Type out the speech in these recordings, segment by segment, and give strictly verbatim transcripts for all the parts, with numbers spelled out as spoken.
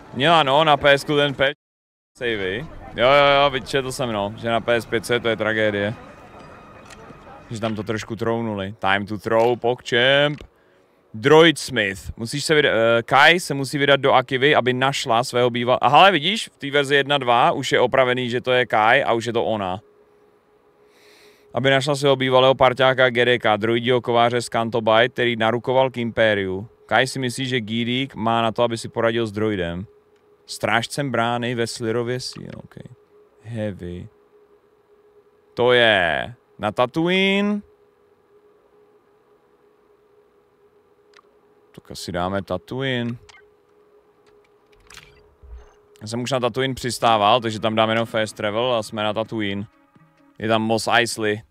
Měla no, na P S ku ten patch savey. Jo, jo, jo, vyčetl jsem no, že na P S pět to je tragédie. Že tam to trošku trounuli. Time to throw, PogChamp. Droid Smith. Musíš se vydat, uh, Kai se musí vydat do Akivy, aby našla svého bývalého. Aha, ale vidíš, v té verzi jedna dva už je opravený, že to je Kai a už je to ona. Aby našla svého bývalého parťáka G D K, droidího kováře z Canto Bight, který narukoval k Impériu. Kai si myslí, že Gideon má na to, aby si poradil s droidem. Strážcem brány ve Slirově síl. Okay. Heavy. To je na Tatooine. Tak asi dáme Tatooine. Já jsem už na Tatooine přistával, takže tam dáme jenom fast travel a jsme na Tatooine. Je tam Mos Eisley.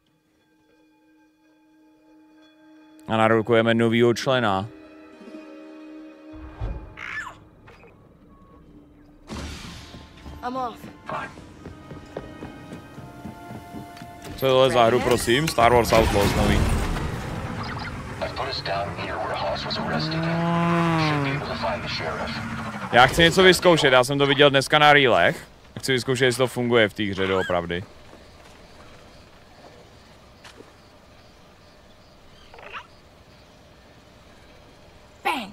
A narukujeme novýho člena. I'm off. Co je tohle za hru, prosím? Star Wars Outlaws nový. Já chci něco vyzkoušet, já jsem to viděl dneska na reelech. Chci vyzkoušet, jestli to funguje v té hře doopravdy. Bang.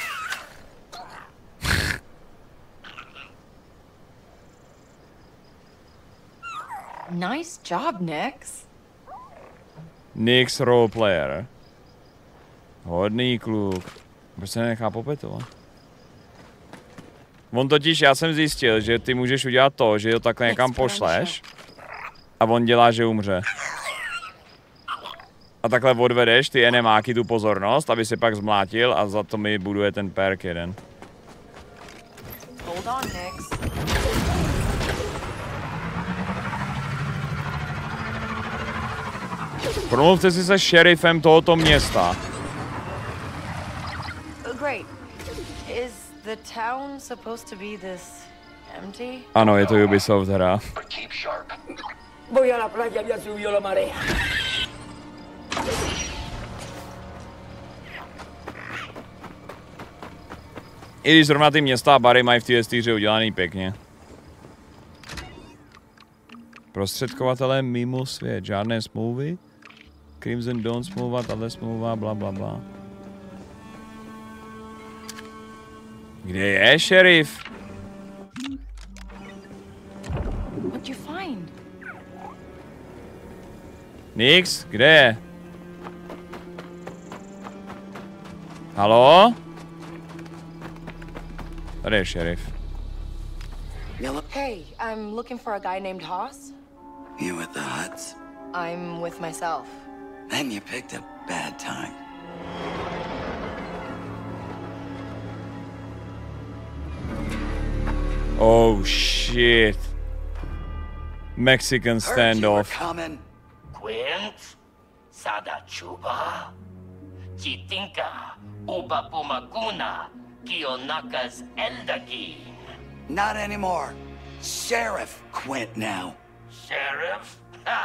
Nice job, Nix. Nix roleplayer. Hodný kluk. Proč se nenechá popetovat? On totiž, já jsem zjistil, že ty můžeš udělat to, že ho takhle někam pošleš a on dělá, že umře. A takhle odvedeš ty enemáky tu pozornost, aby si pak zmlátil a za to mi buduje ten perk jeden. Hold on, Nix. Promluvte si se šerifem tohoto města. Great. Is the town supposed to be this empty? Ano, je to Ubisoft hra. Voy a la playa, ya subió la marea. I když zrovna ty města a bary mají v té hře udělaný pěkně. Prostředkovatelé mimo svět, žádné smlouvy. Crimson Dawn smlouva, tahle smlouva, bla bla bla. Kde je šerif? What'd you find? Nix, kde je? Halo? Tady je šerif. Hey, I'm looking for a guy named Haas. You with the Hutts? I'm with myself. Then you picked a bad time. Oh shit. Mexican standoff. Coming. Quint, Sada Chuba, Chitinka, Uba Pumaguna, Kiyonaka's Eldagin. Not anymore. Sheriff Quint now. Sheriff?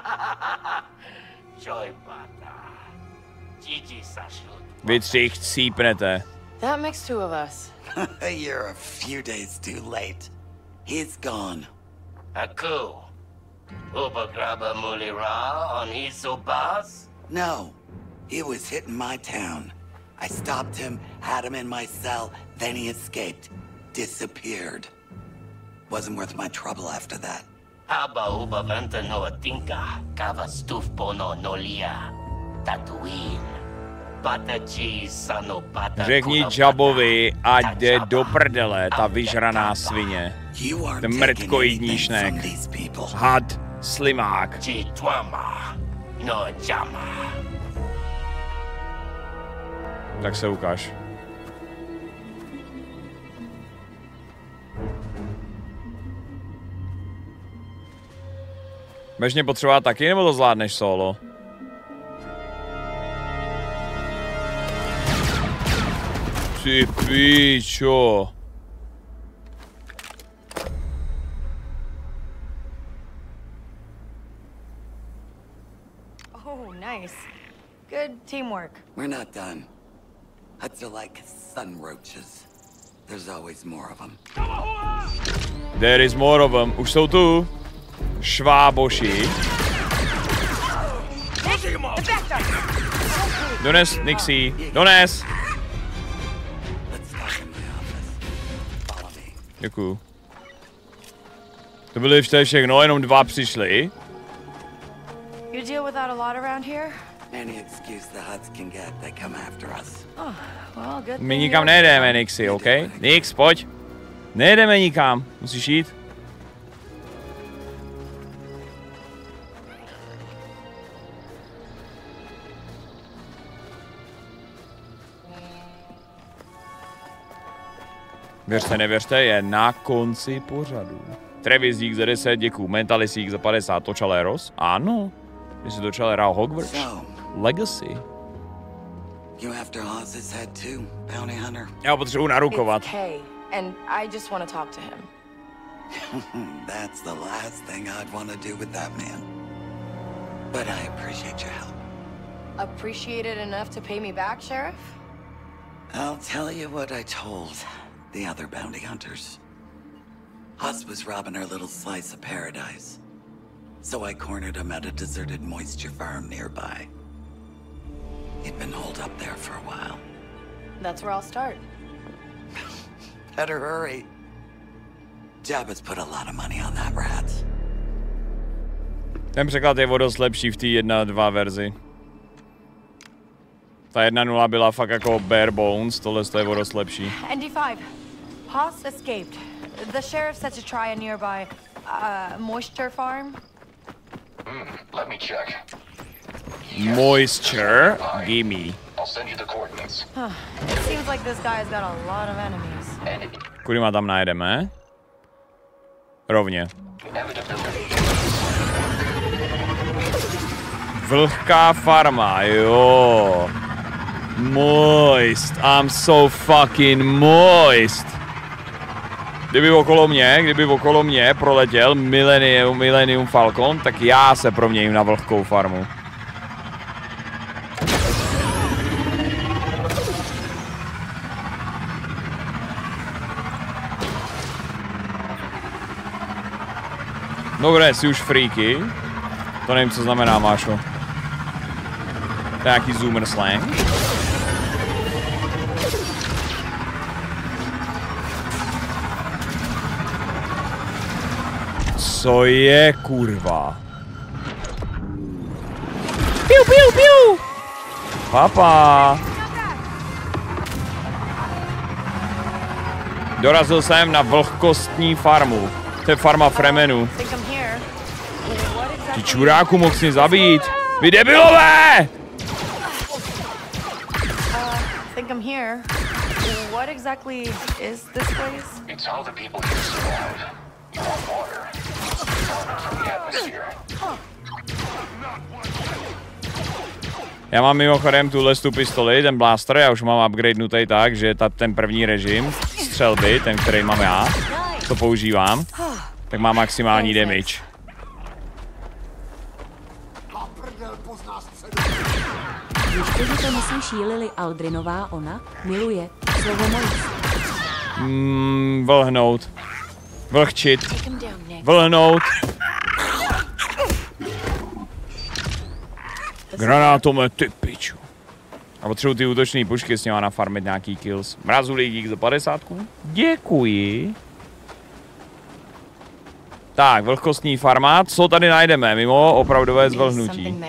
Joy Bata. Gigi Sashut. Vy tři chcípnete. That makes two of us. You're a few days too late. He's gone. Aku. Uba Graba Mulira on his Ubas? No. He was hitting my town. I stopped him, had him in my cell, then he escaped. Disappeared. Wasn't worth my trouble after that. Haba Uba Vanta no Atinka, Kava Stufpo no Nolia, Tatooine. Řekni Jabbovi, ať jde do prdele, ta vyžraná svině. Ten mrtkoidní šnek. Had, slimák. Tak se ukáž. Budeš mě potřebovat taky, nebo to zvládneš solo? Ty píčo. Oh, nice. Good teamwork. We're not done. Huts are like sun roaches. There's always more of them. There is more of them. Už jsou tu. Šváboši. Dones, Nixie. Dones. Děkuju. To byly ještě všechno, jenom dva přišli. You deal with that a lot around here? Any excuse the Huts can get, they come after us. Oh, well, good. My nikam nejdeme, Nixie, OK? Nix, pojď. Nejdeme nikam, musíš jít. Věřte, nevěřte, je na konci pořadu. Trevisík za deset, děkuju. Mentalisík za padesát, Točaleros. Ano, když se točal hrál Hogwarts. Legacy. You after Hawes's head too, bounty hunter? Já ho potřebuji narukovat. It's Kay, and I just want to talk to him. That's the last thing I'd want to do with that man. But I appreciate your help. Appreciate it enough to pay me back, Sheriff? I'll tell you what I told the other bounty hunters. Huss was robbing her little slice of paradise. So I cornered him at a deserted moisture farm nearby. He'd been holed up there for a while. That's where I'll start. Better hurry. Jabba's put a lot of money on that rat. Ten překlad je o dost lepší v té jedna dva verzi. Ta jedna nula byla fakt jako bare bones, tohle je o dost lepší. N D five, Haas escaped. The sheriff said to try a nearby uh, moisture farm. Mm, let me check. Moisture, gimme. I'll send you the coordinates. Huh. It seems like this guy's got a lot of enemies. Kurima tam najdeme? Rovně. Vlhká farma, jo. Moist, I'm so fucking moist. Kdyby okolo mě, kdyby okolo mě proletěl Millennium, Millennium Falcon, tak já se proměním na vlhkou farmu. Dobré, jsi už freaky. To nevím, co znamená, Mášo. To je nějaký zoomer slang. Co je, kurva? Piu, piu, piu! Papa! Dorazil jsem na vlhkostní farmu. To je farma Fremenů. Ti čuráku mohl si zabít. Vy debilové! Think I'm here. What exactly is this place? It's how the people here survive. You want water. Water from the atmosphere. Já mám mimochodem tuhle tu pistoli, ten blaster, já už mám upgradenutý tak, že ta, ten první režim střelby, ten, který mám já, to používám, tak má maximální damage. Víš, že to myslíš Lily Aldrinová, ona miluje slovo moist. Mm, vlhnout. Vlhčit. Vlhnout. Granátomety, piču. A potřebuji ty útočné pušky s něma nafarmit nějaký kills. Mrazulý dík za padesátku. Děkuji. Tak, vlhkostní farma. Co tady najdeme mimo opravdové zvlhnutí?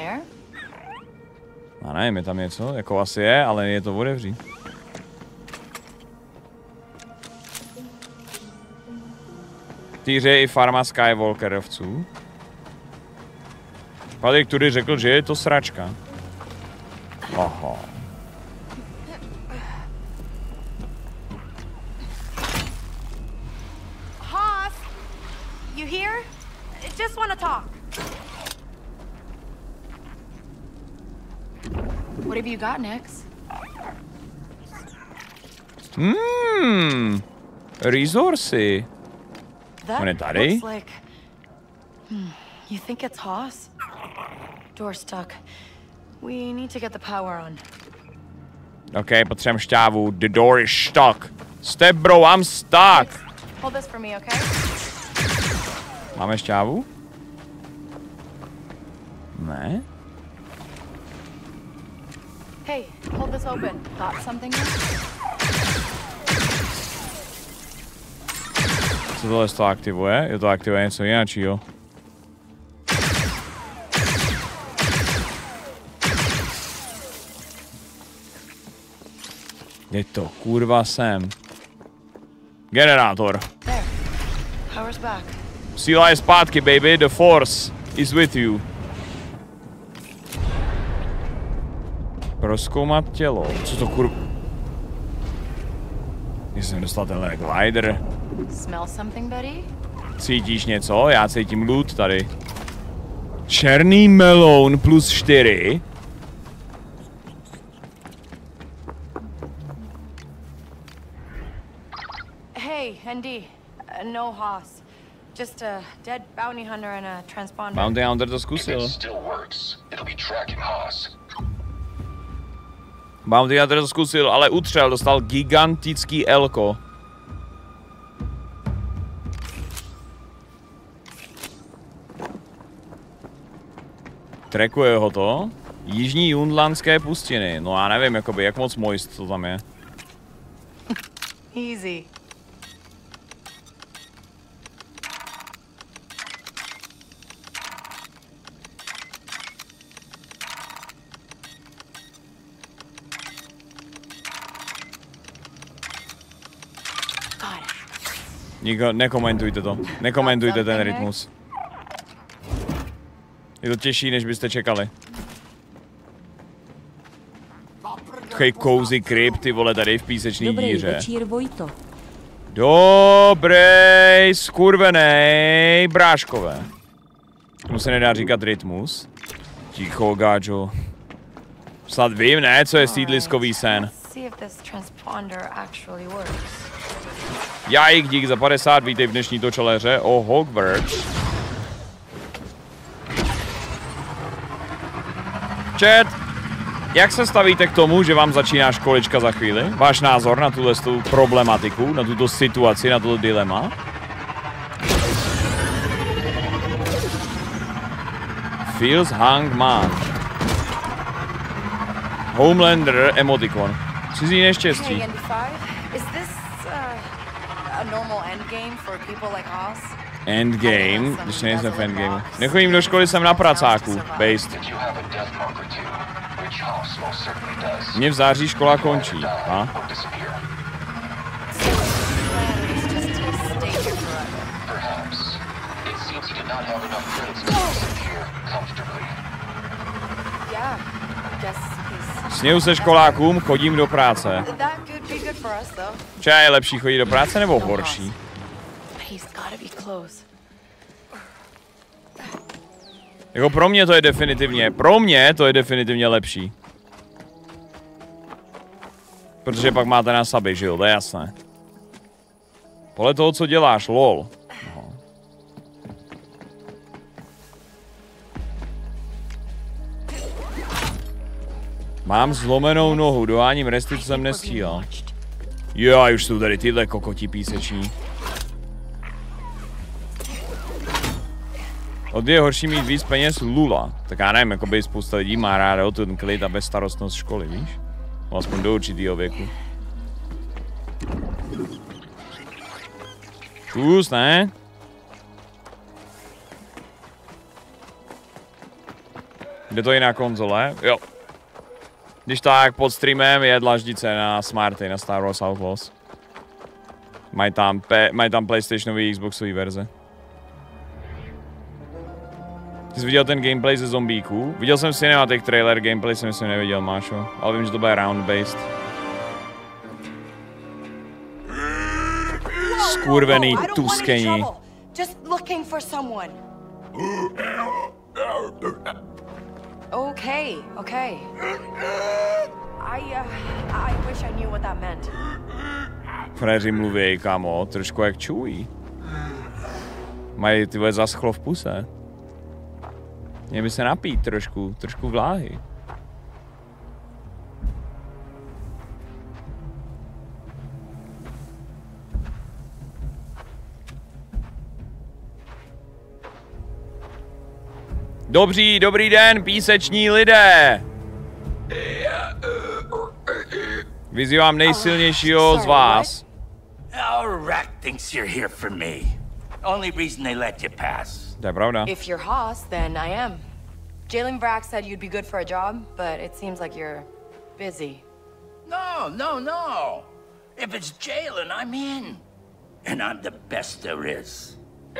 A nevím, je tam něco, jako asi je, ale je to otevří. Týře je i farma Skywalkerovců. Patrik tudy řekl, že je to sračka. Aha. Haas, you here? Just want to talk. What have you got, Nix? Hmm. Resourcy. That On je tady? looks like... Hmm. You think it's Haas? Door stuck. We need to get the power on. OK, potřebujeme šťávu. The door is stuck. Step bro, I'm stuck. Hold this for me, okay? Máme šťávu? Ne? Hey, hold this open. Got something? Co tohle to aktivuje? Je to aktivuje něco jináčího. Je to kurva sem. Generátor. There. Power's back. Síla je zpátky, baby. The force is with you. Prozkoumat tělo. Co to kurva? Jsem dostal tenhle glider. Smell something, Betty? Cítíš něco? Já cítím loot tady. Černý meloun plus čtyři. Hey, N D. Uh, no Haas. Just a dead bounty hunter and a transponder. Bounty hunter to If zkusil. it still works, it'll be tracking Haas. Bounty hunter to zkusil, ale utřel, dostal gigantický elko. Trackuje ho to. Jižní Jundlandské pustiny. No já nevím, jakoby, jak moc moist to tam je. Easy. Niko, nekomentujte to. Nekomentujte ten rytmus. Je to těžší, než byste čekali. Takový cozy krypt, ty vole, tady v písečný Dobrý díře. večír, Vojto. Dobrý, skurvenej, bráškové. Tomu se nedá říkat rytmus. Ticho, gáčo. Snad vím, ne, co je sídliskový sen. See if this transponder actually works. Jajk, dík za padesát, vítej v dnešní točeleře o Hogwarts. Chat, jak se stavíte k tomu, že vám začíná školička za chvíli? Váš názor na tuhle problematiku, na tuto situaci, na toto dilema? Feels Hangman. Homelander emotikon. Cizí neštěstí. Hey, N D five, is this uh, a normal endgame for people like us? Endgame, když nejsem v endgameu. Nechodím do školy, jsem na pracáku. Based. Did you have a death mark or two? Which Haas most certainly does. Mně v září škola končí. Die A? or disappear. It's just to stay here forever. Perhaps. It seems he did not have enough credits to sit here comfortably. Yeah, guess he's... Sněju se školákům, chodím do práce. That could be good for us, though. Čá je lepší chodit do práce nebo horší? He's gotta be close. Jako pro mě to je definitivně, pro mě to je definitivně lepší. Protože pak máte na saby, že jo, to je jasné. Podle toho, co děláš, lol. No. Mám zlomenou nohu, doháním resty, co jsem nestíhal. Jo, už jsou tady tyhle kokoti píseční. Od je horší mít víc peněz lula. Tak já nevím, jakoby spousta lidí má ráda o ten klid a bezstarostnost školy, víš? Aspoň do určitýho věku. Kus, ne? Jde to i na konzole? Jo. Když tak pod streamem je dlaždice na Smarty, na Star Wars Outlaws. Mají tam, P mají tam PlayStationový, Xboxový verze. Ty jsi viděl ten gameplay ze zombíků? Viděl jsem cinematic trailer, gameplay jsem myslím neviděl, Mášo. Ale vím, že to bude round-based. Skurvený tuskení. Just looking for someone. Okay, okay. I, uh, I wish I knew what that meant. Fréři mluví, kámo, trošku jak čují. Mají tyhle zaschlo v puse. Měl by se napít trošku, trošku vláhy. Dobří, dobrý den, píseční lidé. Vyzývám nejsilnějšího z vás. Our rat thinks you're here for me. Only reason they let you pass. To je pravda. If you're Haas, then I am. Jalen Brack said you'd be good for a job, but it seems like you're busy. No, no, no. If it's Jalen, I'm in. And I'm the best there is.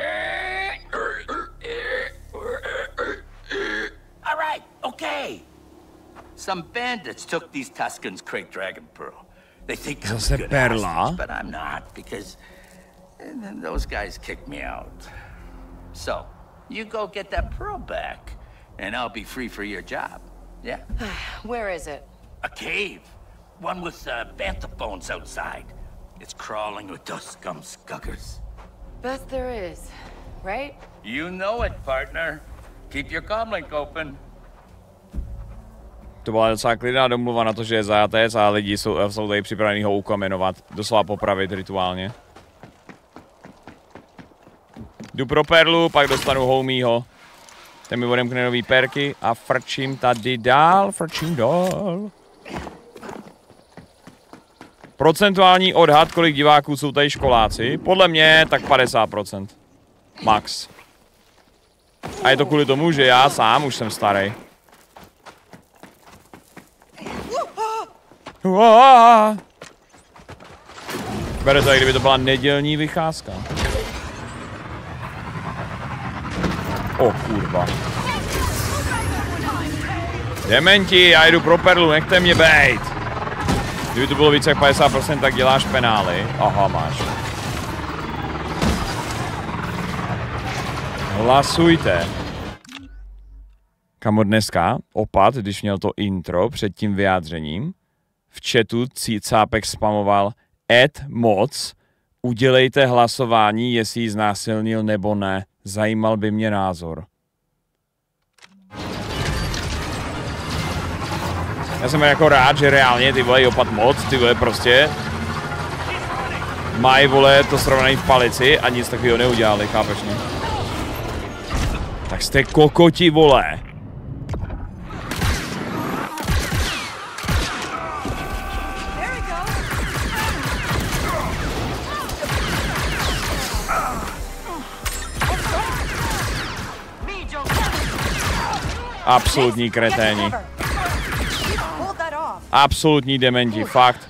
All right, okay. Some bandits took these Tuscans' Crate Dragon Pearl. They think I'm a good hostage, but I'm not, because those guys kicked me out. So, you go get that pearl back, and I'll be free for your job. Yeah? Where is it? A cave. One with uh, bantha bones outside. It's crawling with those scum skuggers. Best there is, right? You know it, partner. Keep your comlink open. To byla docela klidná domluva na to, že je zajatec a lidi jsou, jsou tady připravení ho ukamenovat. Doslova popravit rituálně. Jdu pro perlu, pak dostanu homího. Ten mi odemkne nový perky a frčím tady dál, frčím dál. Procentuální odhad, kolik diváků jsou tady školáci? Podle mě tak padesát procent. Max. A je to kvůli tomu, že já sám už jsem starý. Uaaaa. Bere to, jak kdyby to byla nedělní vycházka. O kurva. Dementi, já jdu pro perlu, nechte mě bejt. Kdyby to bylo více jak padesát procent, tak děláš penály. Aha, máš. Hlasujte. Kamo dneska, opat, když měl to intro před tím vyjádřením, v chatu Cápek spamoval Ed moc, udělejte hlasování, jestli ji znásilnil nebo ne. Zajímal by mě názor. Já jsem jako rád, že reálně ty vole opat moc, ty vole prostě mají vole to srovnaný v palici a nic takového neudělali, chápeš mě? Tak jste kokoti vole. Absolutní kreténi. Absolutní dementi, fakt.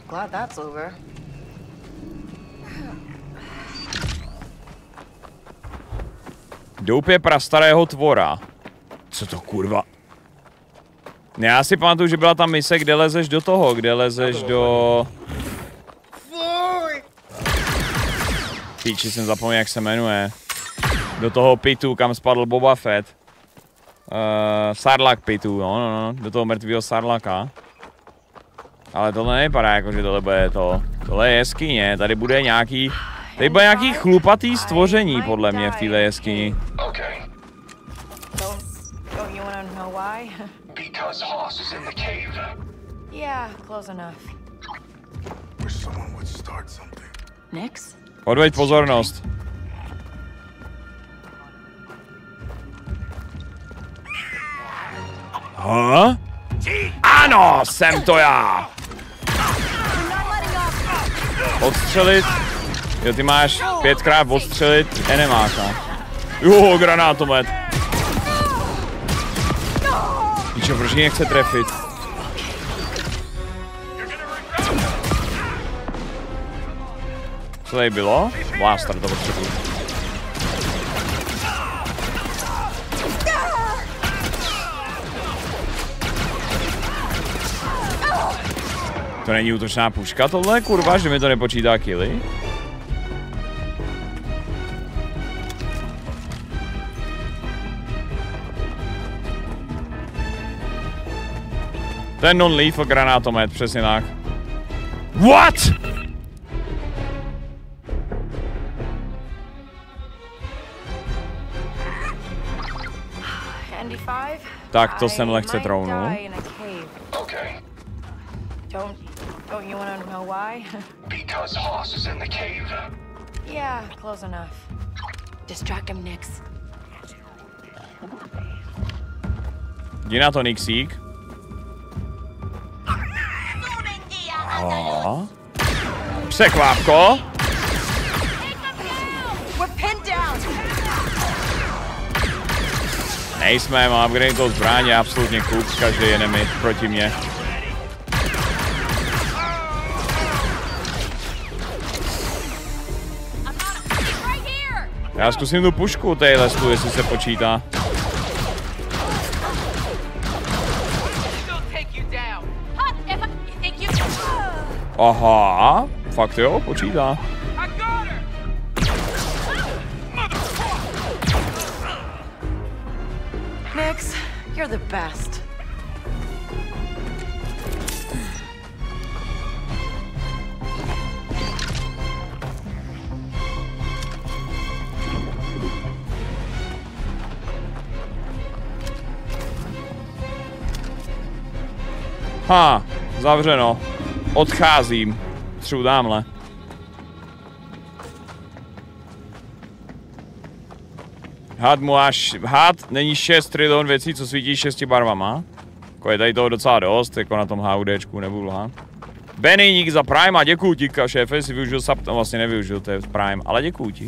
Doupě prastarého tvora. Co to kurva? Já si pamatuju, že byla ta mise, kde lezeš do toho, kde lezeš do... Píči, jsem zapomněl, jak se jmenuje. Do toho pitu, kam spadl Boba Fett. Uh, Sarlacc pitu, no, no, no, do toho mrtvého Sarlacca. Ale tohle nevypadá jako, že tohle bude to. Tohle je jeskyně, tady bude nějaký... Tady bude nějaký chlupatý stvoření, podle mě, v téhle jeskyni. Odveď pozornost. Huh? Ano, jsem to já! Odstřelit. Jo, ty máš pětkrát odstřelit enemáka. Jo, granátomet. Víčo, proč mě nechce trefit? Co tady bylo? Blaster to potřebuji. To není útočná puška tohle, kurva, že mi to nepočítá killy? To je non-lethal granátomet, přesně tak. What? Tak to jsem lehce trounul. Don't, don't you want to know why? Because Haas is in the cave. Yeah, close enough. Distract him, Nix. Jdi na to, Nixík. Aha. Překvápko. Nejsme, mám upgrade to zbraně, absolutně kup, každý enemy proti mně. Já zkusím tu pušku téhle stu, jestli se počítá. Aha, fakt jo, počítá. Nix, you're the best. Ha, zavřeno. Odcházím. Třu dámhle. Had mu až... Had není šest trilon věcí, co svítí šesti barvama. Jako je tady toho docela dost, jako na tom HUDčku nebudu lhát. Benny, díky za Prime a děkuju ti, šéfe, si využil sub... No vlastně nevyužil, to je Prime, ale děkuju ti.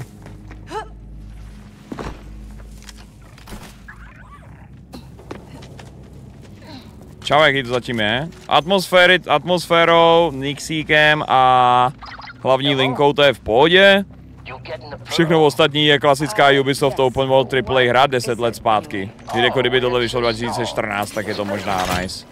Čau, jaký to zatím je? Atmosféry, atmosférou, Nixíkem a hlavní linkou to je v pohodě. Všechno ostatní je klasická Ubisoft Open World triple A hra deset let zpátky. Když jako kdyby tohle vyšlo dva tisíce čtrnáct, tak je to možná nice.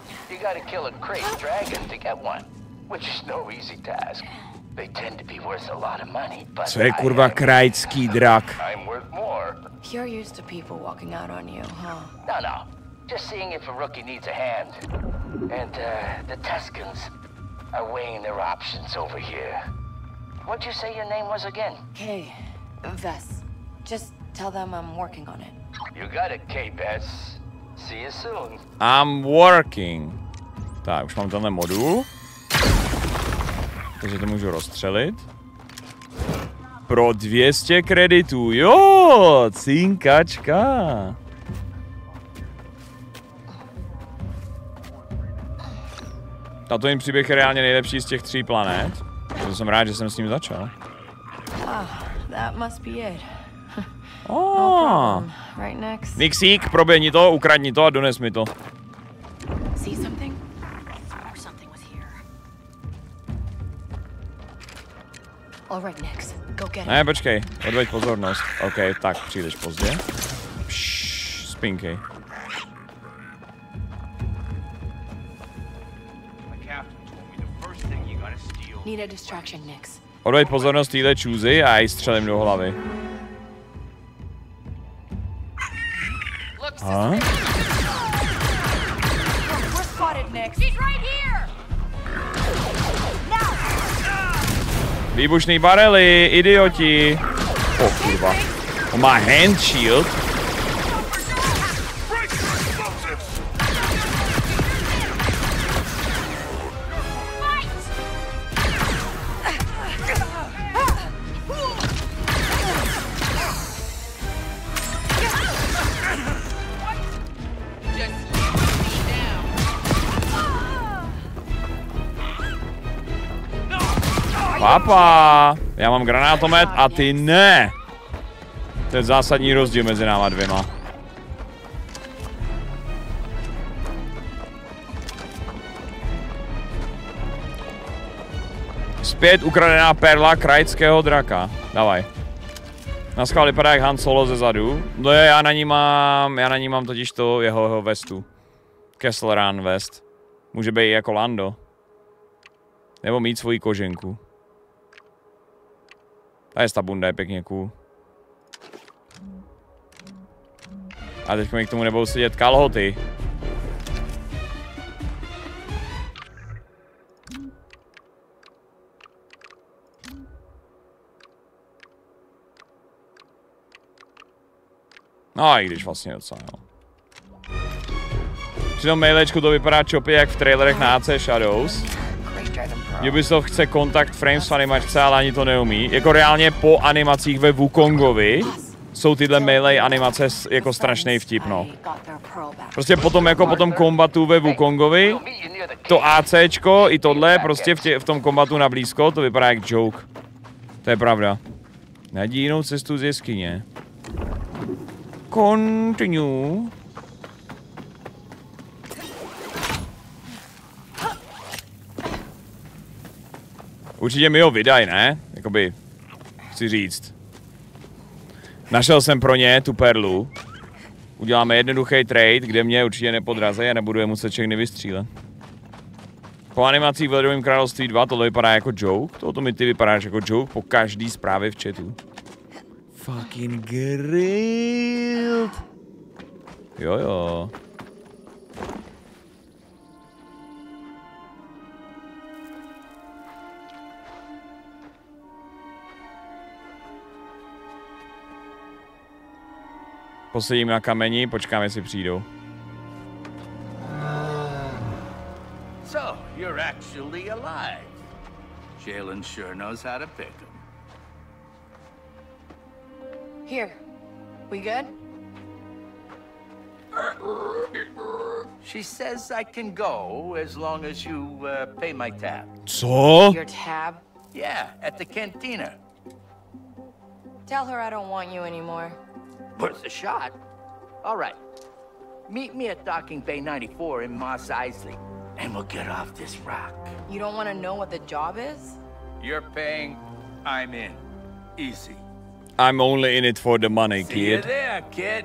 Co je kurva krajský drak? You're used to people walking out on you, huh? No, no. Just seeing if a rookie needs a hand. And, uh, the Tuscans are weighing their options over here. What'd you say your name was again? Kay, Vess. Just tell them I'm working on it. You got it, Kay Vess. See you soon. I'm working. Tak, už mám tenhle modul. Takže to můžu rozstřelit. Pro dvě stě kreditů, jo, cinkačka. Tato jim příběh je reálně nejlepší z těch tří planet. To jsem rád, že jsem s ním začal. Ah, that must be it. Oh. No problem. Right next. Nixík, proběhni to, ukradni to a dones mi to. See something? Something was here. All right, Nix. Go get it. Ne, počkej, odveď pozornost. OK, tak, přijdeš pozdě. Pšš, spinkej. Need a distraction, Nix. Odveď pozornost týhle čůzy a já ji střelím do hlavy. Ha? We're spotted, Nix. She's right here. Výbušný barely, idioti. O oh, kurva. On má hand shield. Papa, já mám granátomet a ty ne. To je zásadní rozdíl mezi náma dvěma. Zpět ukradená perla krajského draka. Davaj. Na schvál vypadá jak Han Solo ze zadu. No je, já na ní mám, já na ní mám totiž to jeho, jeho vestu. Kessel Run vest. Může být jako Lando. Nebo mít svoji koženku. Tady ta bunda je pěkně cool. A teď mi k tomu nebudou sedět kalhoty. No i když vlastně docela, jo. Při tom mailečku to vypadá čopy jak v trailerech na A C Shadows. Ubisoft chce kontakt frames v animačce, ale ani to neumí. Jako reálně po animacích ve Wukongovi jsou tyhle melee animace jako strašný vtip, no. Prostě potom jako po tom kombatu ve Wukongovi, to ACčko i tohle prostě v, tě, v tom kombatu na blízko, to vypadá jak joke. To je pravda. Najdi jinou cestu z jeskyně. Continue. Určitě mi ho vydaj, ne? Jakoby, chci říct. Našel jsem pro ně tu perlu. Uděláme jednoduchý trade, kde mě určitě nepodrazí a nebudu je muset všechny vystřílet. Po animacích v Ledovém království dva tohle vypadá jako joke. Tohle mi ty vypadáš jako joke po každý zprávě v chatu. Fucking grilled. Jo jo. Posedím na kameni, počkám, jestli přijdou. So, you're actually alive. Jalen sure knows how to pick them. Here. We good? She says I can go as long as you uh, pay my tab. Co? Your tab? Yeah, at the cantina. Tell her I don't want you anymore. Worth a shot. All right. Meet me at Docking Bay ninety-four in Mos Eisley, and we'll get off this rock. You don't want to know what the job is? You're paying, I'm in. Easy. I'm only in it for the money, See you kid. there, kid.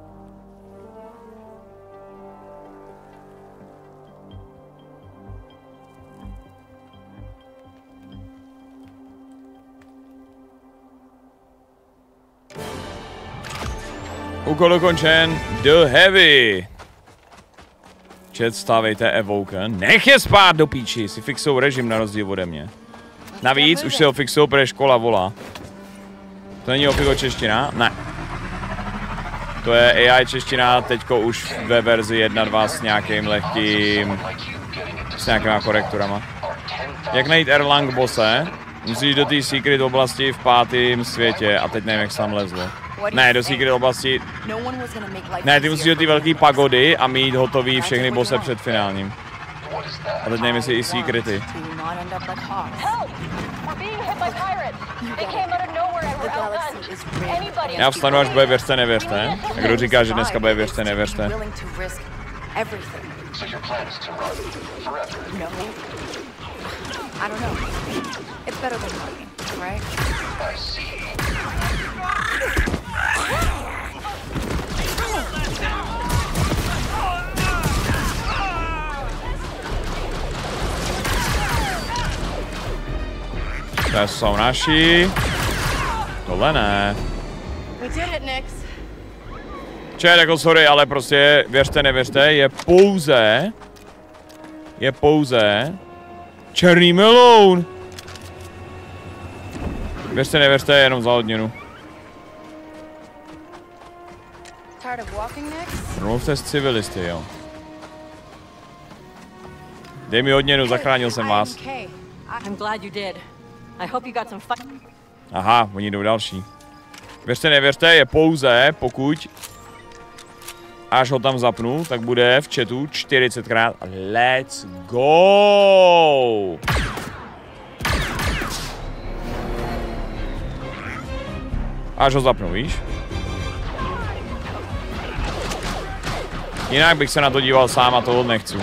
Úkol dokončen. The Heavy. Chat, stávejte Evoken. Nech je spát do píči, si fixou režim na rozdíl ode mě. Navíc už si ho fixou, protože škola volá. To není opivo čeština? Ne. To je A I čeština teďko už ve verzi jedna tečka dva s nějakým lehkým... s nějakýma korekturama. Jak najít Erlang bosse? Musíš do té secret oblasti v pátém světě a teď nevím, jak se tam lezlo. Ne, do secret oblasti... Ne, ty musíš do té velké pagody a mít hotový všechny bosse před finálním. A teď nevím, jestli i secrety. Já vstanu, až bude věřte, nevěřte. A kdo říká, že dneska bude věřte, nevěřte? I don't know. It's better than nothing, right? I see. To jsou naši. Tohle ne. We did it, Nix. Čet, jako sorry, ale prostě věřte, nevěřte, je pouze... Je pouze... Černý meloun! Věřte, nevěřte, jenom za odměnu. Mluvte s civilisty, jo. Dej mi odměnu, zachránil jsem vás. Aha, oni jdou další. Věřte, nevěřte, je pouze, pokud... Až ho tam zapnu, tak bude v chatu čtyřicetkrát. Let's go! Až ho zapnu, víš? Jinak bych se na to díval sám a toho nechci.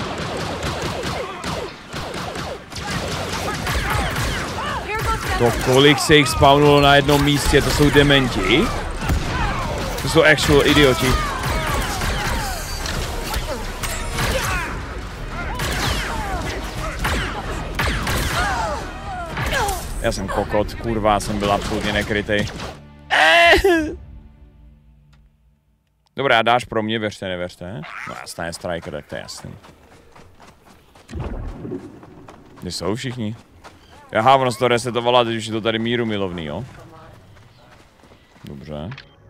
To kolik se jich spawnulo na jednom místě, to jsou dementi? To jsou actual idioti. Já jsem kokot, kurva, jsem byl absolutně nekrytej. Dobrá, dáš pro mě, věřte, nevěřte. No jasná je striker, tak to je jasný. Kde jsou všichni? Aha, ono se to resetovalo, teď už je to tady míru milovný, jo? Dobře.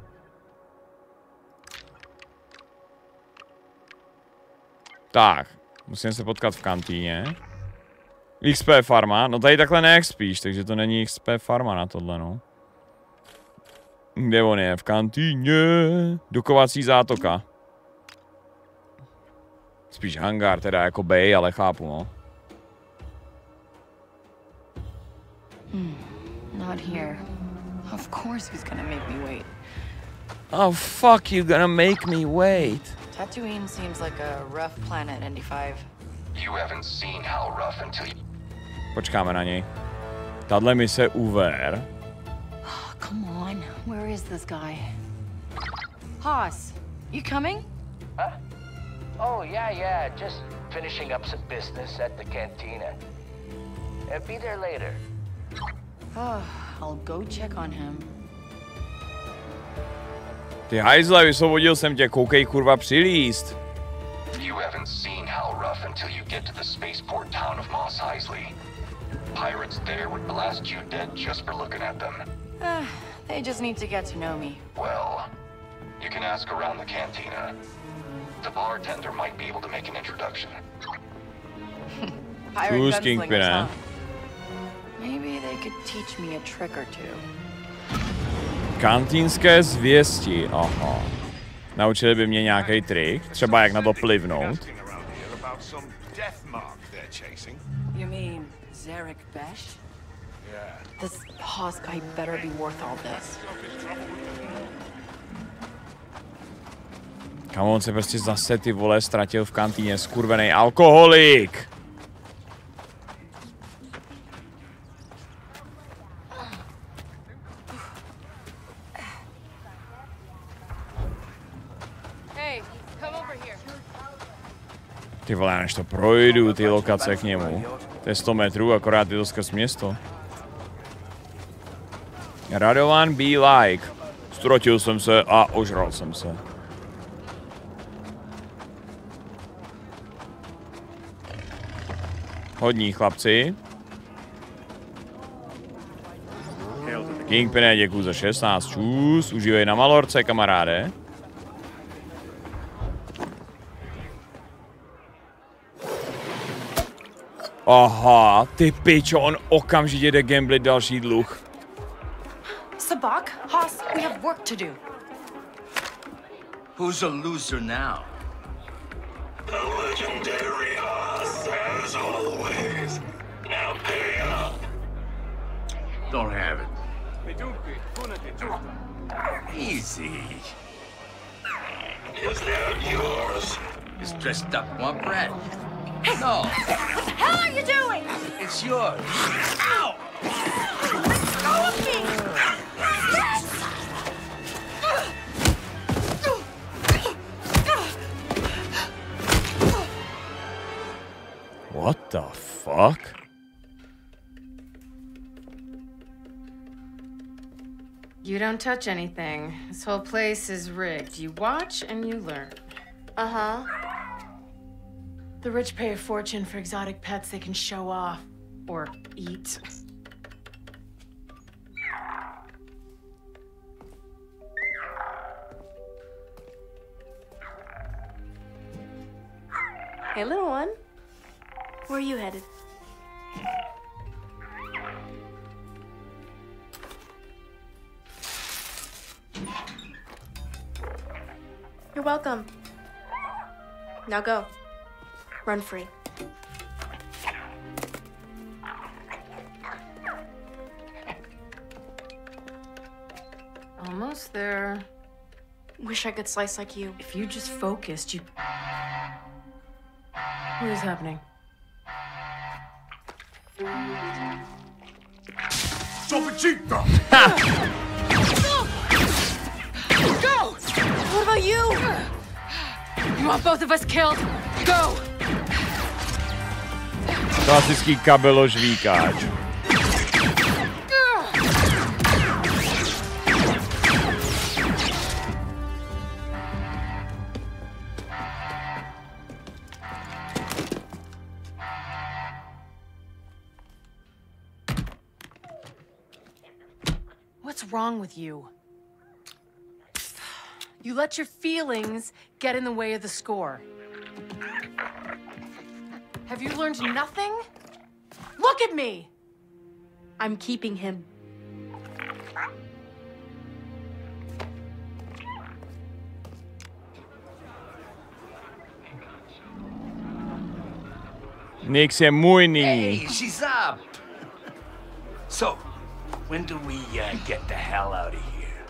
Tak, musím se potkat v kantýně. X P farma, no tady takhle neexpíš, takže to není X P farma na tohle, no. Kde on je? V kantýně. Dokovací zátoka. Spíš hangár, teda jako bay, ale chápu, no. Hmm, not here. Of course he's gonna make me wait. Oh fuck, you gonna make me wait. Tatooine seems like a rough planet, Indy five. You haven't seen how rough until you... Počkáme na něj. Tadle mise Uver. Oh, come on, where is this guy? Haas, you coming? Huh? Oh, yeah, yeah, just finishing up some business at the cantina. Uh, be there later. Oh, I'll go check on him. Ty hajzle, vysvobodil jsem tě, koukej kurva přilíst. You haven't seen how rough until you get to the spaceport town of Mos Eisley. Pirates there would blast you dead just for looking at them. Uh, they just need to get to know me. Well, you can ask around the cantina. The bartender might be able to make an introduction. Pirate Who's gunslingers, Kingpin, huh? eh? Maybe they could teach me a trick or two. Kantýnské zvěsti, aha. Naučili by mě nějaký trik, třeba jak na to plivnout. You mean Zarek Besh? This Haas guy better be worth all this. Kam on se prostě zase ty vole ztratil v kantýně, skurvený alkoholik! Ty vole, než to projdu, ty lokace k němu. To je sto metrů, akorát je to skrz město. Radovan be like. Ztratil jsem se a ožral jsem se. Hodní chlapci. Kingpine, děkuju za šestnáct, čus. Užívej na malorce, kamaráde. Aha, ty pičo, on okamžitě jde gamblit další dluh. Sabak, Haas, we have work to do. Who's a loser now? The legendary Haas, as always. Now pay up. Don't have it. Easy. Is that yours? It's dressed up, want bread? No. What the hell are you doing? It's yours. Ow! Let go of me! What the fuck? You don't touch anything. This whole place is rigged. You watch and you learn. Uh-huh. The rich pay a fortune for exotic pets they can show off. Or eat. Hey, little one. Where are you headed? You're welcome. Now go. Run free. Almost there. Wish I could slice like you. If you just focused, you... What is happening? Sopicito! Go! What about you? You want both of us killed? Go! Klasický kabeložvíkáč. What's wrong with you? You let your feelings get in the way of the score. Have you learned nothing? Look at me! I'm keeping him. Nix je můj nyní. Hey, she's up. So, when do we uh, get the hell out of here?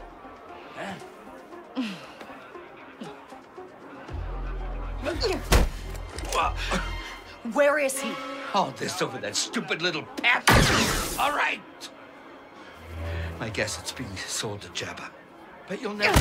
Huh? Where is he? All this over that stupid little pet. All right. I guess it's being sold to Jabba, but you'll never.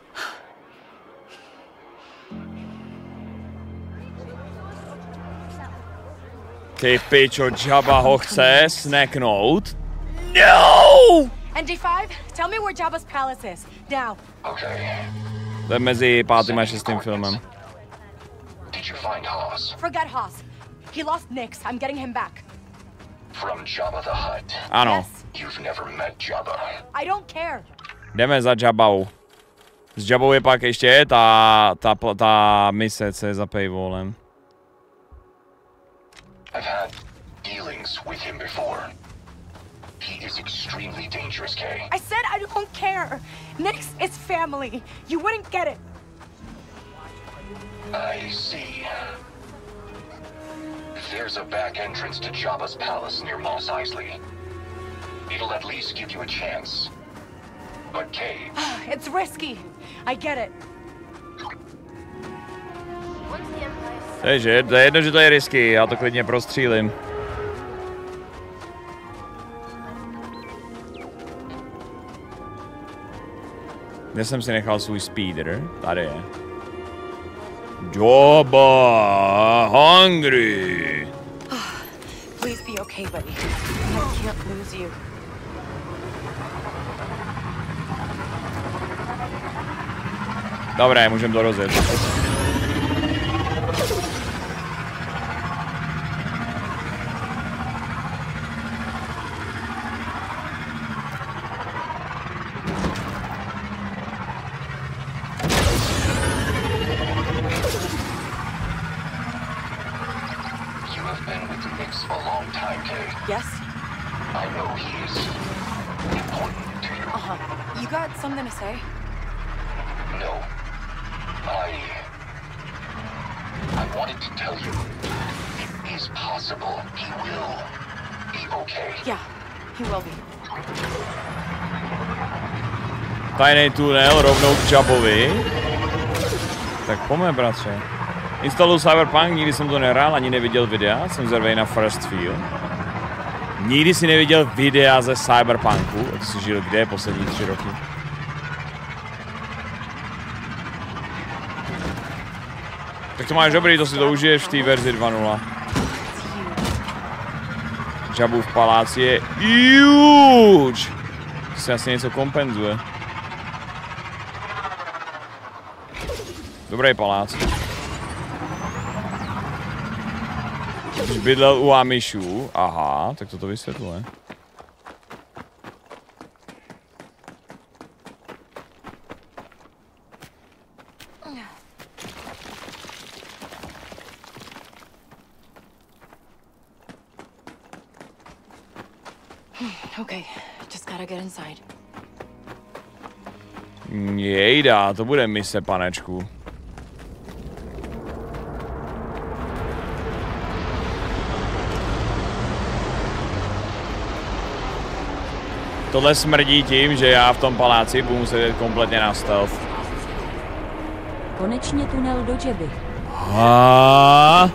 Ty pičo, Jabba ho chce snacknout. No! N D five, tell me where Jabba's palace is. Now. Okay. To je mezi pátým a šestým filmem. Did you find Haas? Forget Haas. He lost Nix. I'm getting him back. From Jabba the Hutt? Ano. Yes. You've never met Jabba. I don't care. Jdeme za Jabbou. S Jabbou je pak ještě ta, ta, ta mise, co je za paywallem. I've had dealings with him before. He is extremely dangerous, Kay. I said I don't care. Nix is family. You wouldn't get it. I see. There's a back entrance to Jabba's palace near Mos Eisley. It'll at least give you a chance. But Kay... It's risky. I get it. Takže, to je jedno, že to je risky, já to klidně prostřílím. Kde jsem si nechal svůj speeder? Tady je. Jabba hungry. Please be okay, buddy. I can't lose you. Dobré, můžeme to rozjet. Yes? I know he is important to you. Uh-huh. You got something to say? No. I... I wanted to tell you, it is possible he will be okay. Yeah, he will be. Tajný tunel rovnou k Jabbovi. Tak pojďme, bratře. Instaluju Cyberpunk, nikdy jsem to nehrál, ani neviděl videa, jsem zervej na First Feel. Nikdy si neviděl videa ze Cyberpunku, a ty jsi žil kde poslední tři roky? Tak to máš dobrý, to si to užiješ v té verzi dva nula. Jabbův palác je huge! To se asi něco kompenzuje. Dobrý palác. Když bydlel u Amishů, aha, tak to to vysvětluje. Okay, just gotta get inside. Jejda, to bude mise, panečku. Tohle smrdí tím, že já v tom paláci budu muset jít kompletně na stealth. Konečně tunel do Jabby. A...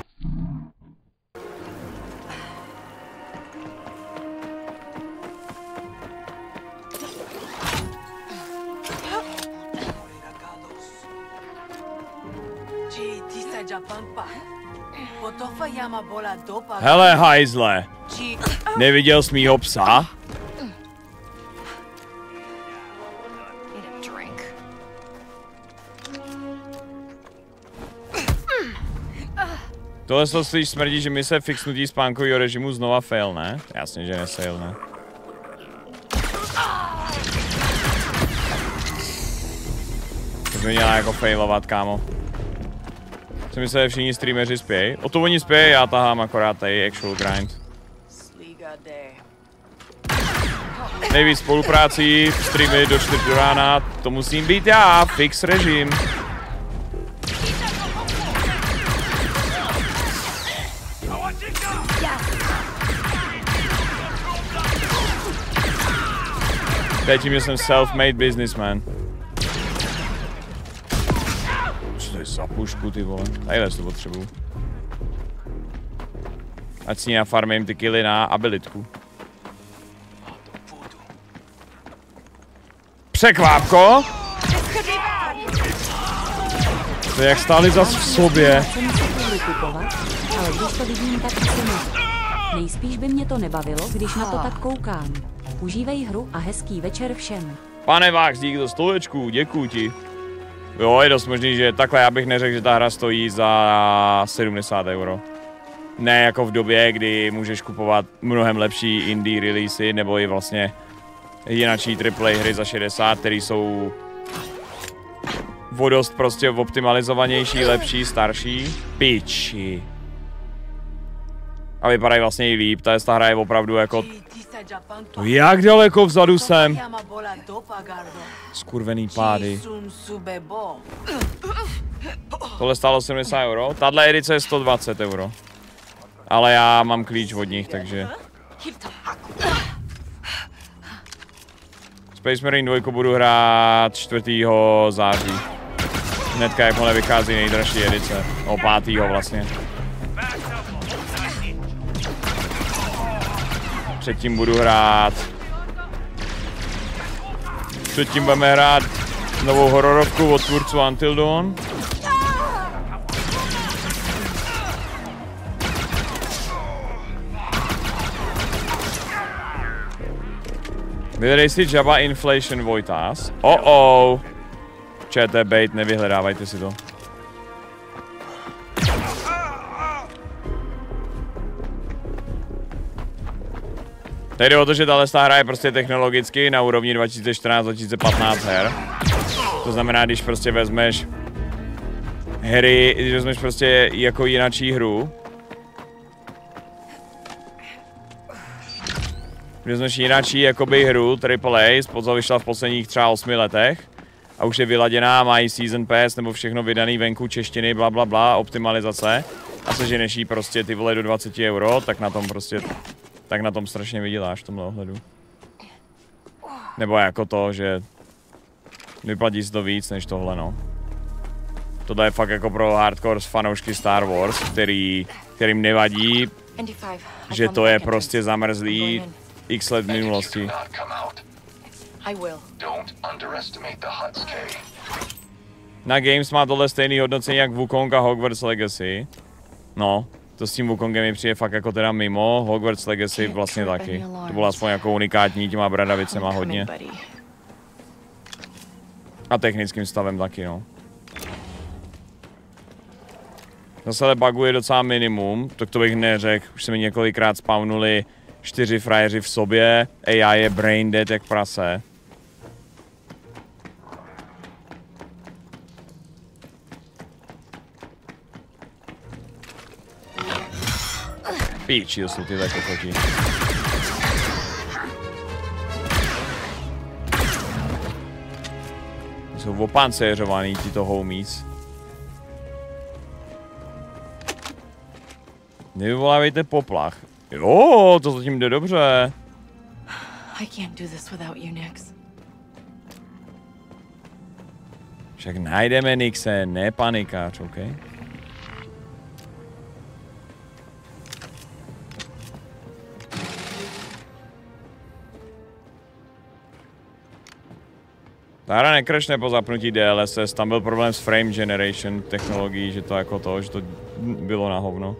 Hele, hajzle. Neviděl jsi mýho psa? Tohle to slyš smrdí, že mi se fixnutí spánkového režimu znova fail, ne? Jasně, že nesail, ne? To by měla jako failovat, kámo. Co mi se všichni streameři spějí? O to oni spějí, já tahám akorát tady actual grind. Nejvíc spoluprácí, streamy do čtyř do rána, to musím být já, fix režim. Teď tím, že jsem self-made businessman. Co to je za pušku, ty vole? Tadyhle to potřebuju. Ať si nafarmím ty killy na abilitku. Překvápko! To je jak stáli zas v sobě. Ale když to vidím, tak si ne. Nejspíš by mě to nebavilo, když na to tak koukám. Užívej hru a hezký večer všem. Pane Vax, díky za stolečku, děkuji ti. Jo, je dost možný, že takhle já bych neřekl, že ta hra stojí za sedmdesát euro. Ne jako v době, kdy můžeš kupovat mnohem lepší indie releasy, nebo i vlastně jinačí triple A hry za šedesát, které jsou o dost prostě optimalizovanější, lepší, starší. Piči. A vypadají vlastně i líp, ta, ta hra je opravdu jako... To jak daleko vzadu jsem? Skurvený pády. Tohle stálo sedmdesát euro, tahle edice je sto dvacet euro. Ale já mám klíč od nich, takže... Space Marine dva budu hrát čtvrtého září. Hnedka jakmile vychází nejdražší edice. O pátého vlastně. Předtím budu hrát... Předtím budeme hrát novou hororovku od tvůrců Until Dawn. Vyhledej si Jabba Inflation Vojtas. Oh oh. Čete bait, nevyhledávajte si to. Tady jde o to, že tahle hra je prostě technologicky na úrovni dva tisíce čtrnáct dva tisíce patnáct her. To znamená, když prostě vezmeš hry, když vezmeš prostě jako jinačí hru, když vezmeš jinačí jakoby hru triple A, co vyšla v posledních třeba osmi letech a už je vyladěná, mají season pass nebo všechno vydaný venku, češtiny, bla bla bla, optimalizace a seženeš jí prostě ty vole do dvacet euro, tak na tom prostě, tak na tom strašně vyděláš v tomhle ohledu. Nebo jako to, že vyplatí si to víc než tohle, no. Tohle je fakt jako pro hardcore fanoušky Star Wars, který, kterým nevadí, že to je prostě zamrzlý x let minulosti. Na Games má tohle stejný hodnocení jak Wukong a Hogwarts Legacy. No, to s tím Wukongem mi přijde fakt jako teda mimo, Hogwarts Legacy vlastně taky. To bylo aspoň jako unikátní těma bradavicema hodně. A technickým stavem taky, no. Zase ale bugů je docela minimum, tak to bych neřekl, už se mi několikrát spawnuli čtyři frajeři v sobě, A I je brain dead jak prase. Píči, to jsou tyhle kokoti. Jsou opancéřovaný tyto homies. Nevyvolávejte poplach. Jo, to zatím jde dobře. I can't do this without you, Nix. Však najdeme Nixe, ne panikáč, OK? Ta hra nekrešne po zapnutí D L S S, tam byl problém s frame generation technologií, že to jako to, že to bylo na hovno.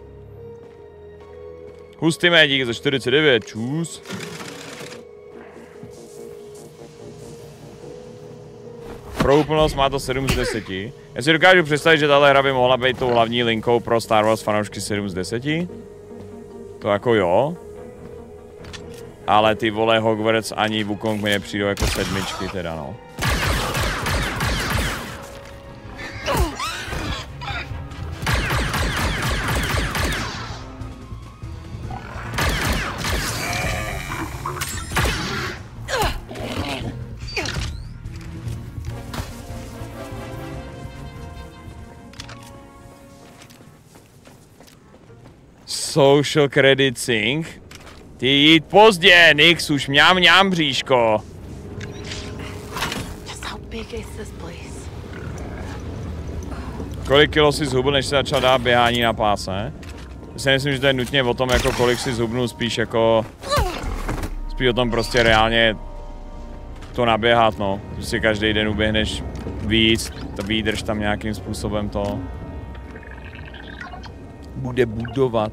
Hustý mé, díky za čtyřicet devět, čus. Pro úplnost má to sedm z deseti. Já si dokážu představit, že tahle hra by mohla být tou hlavní linkou pro Star Wars fanoušky sedm z deseti. To jako jo. Ale ty vole Hogwarts ani Wukong mi nepřijdou jako sedmičky teda no. Social credit sync. Ty jít pozdě, Nix, už mňam mňam bříško. Kolik kilo si zhubl, než se začal dát běhání na páse? Já si myslím, že to je nutně o tom, jako kolik si zhubnul, spíš jako... Spíš o tom prostě reálně to naběhat, no. Že si každý den uběhneš víc, ta výdrž tam nějakým způsobem to... bude budovat.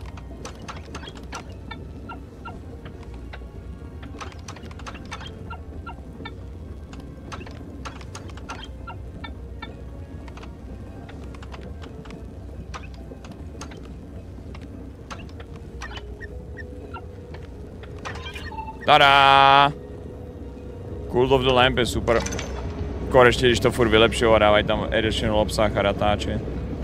Tada! Cult of the Lamp je super. Konečně, když to furt vylepšují a dávají tam additional obsah a datáče.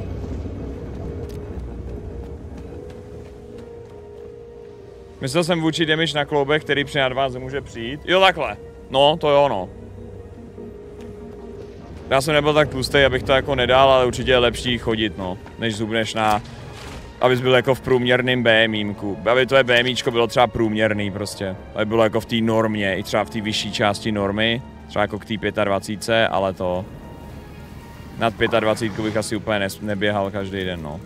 Myslel jsem vůči damage na kloubech, který při nadváze může přijít. Jo, takhle. No, to jo, no. Já jsem nebyl tak tlustý, abych to jako nedal, ale určitě je lepší chodit, no. Než zubneš na... Abys byl jako v průměrném BMIčku. Aby tvoje BMIčko bylo třeba průměrný prostě. Aby bylo jako v té normě, i třeba v té vyšší části normy. Třeba jako k té dvacet pět, ale to... Nad dvacet pět bych asi úplně ne neběhal každý den, no.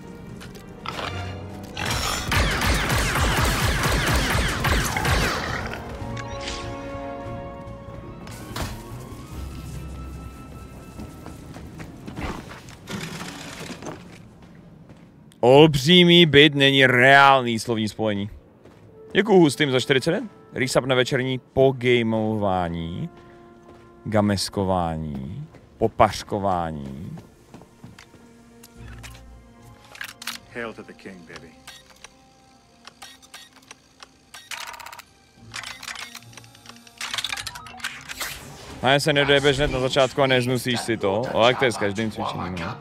Olbřímý byt není reálný slovní spojení. Děkuju hustým za čtyřicet. Resub na večerní pogamování. Gameskování. Popařkování. Hail to the king, baby. Ne, se nedojebeš hned na začátku a neznusíš si to, ale jak to je s každým cvičením. Ne?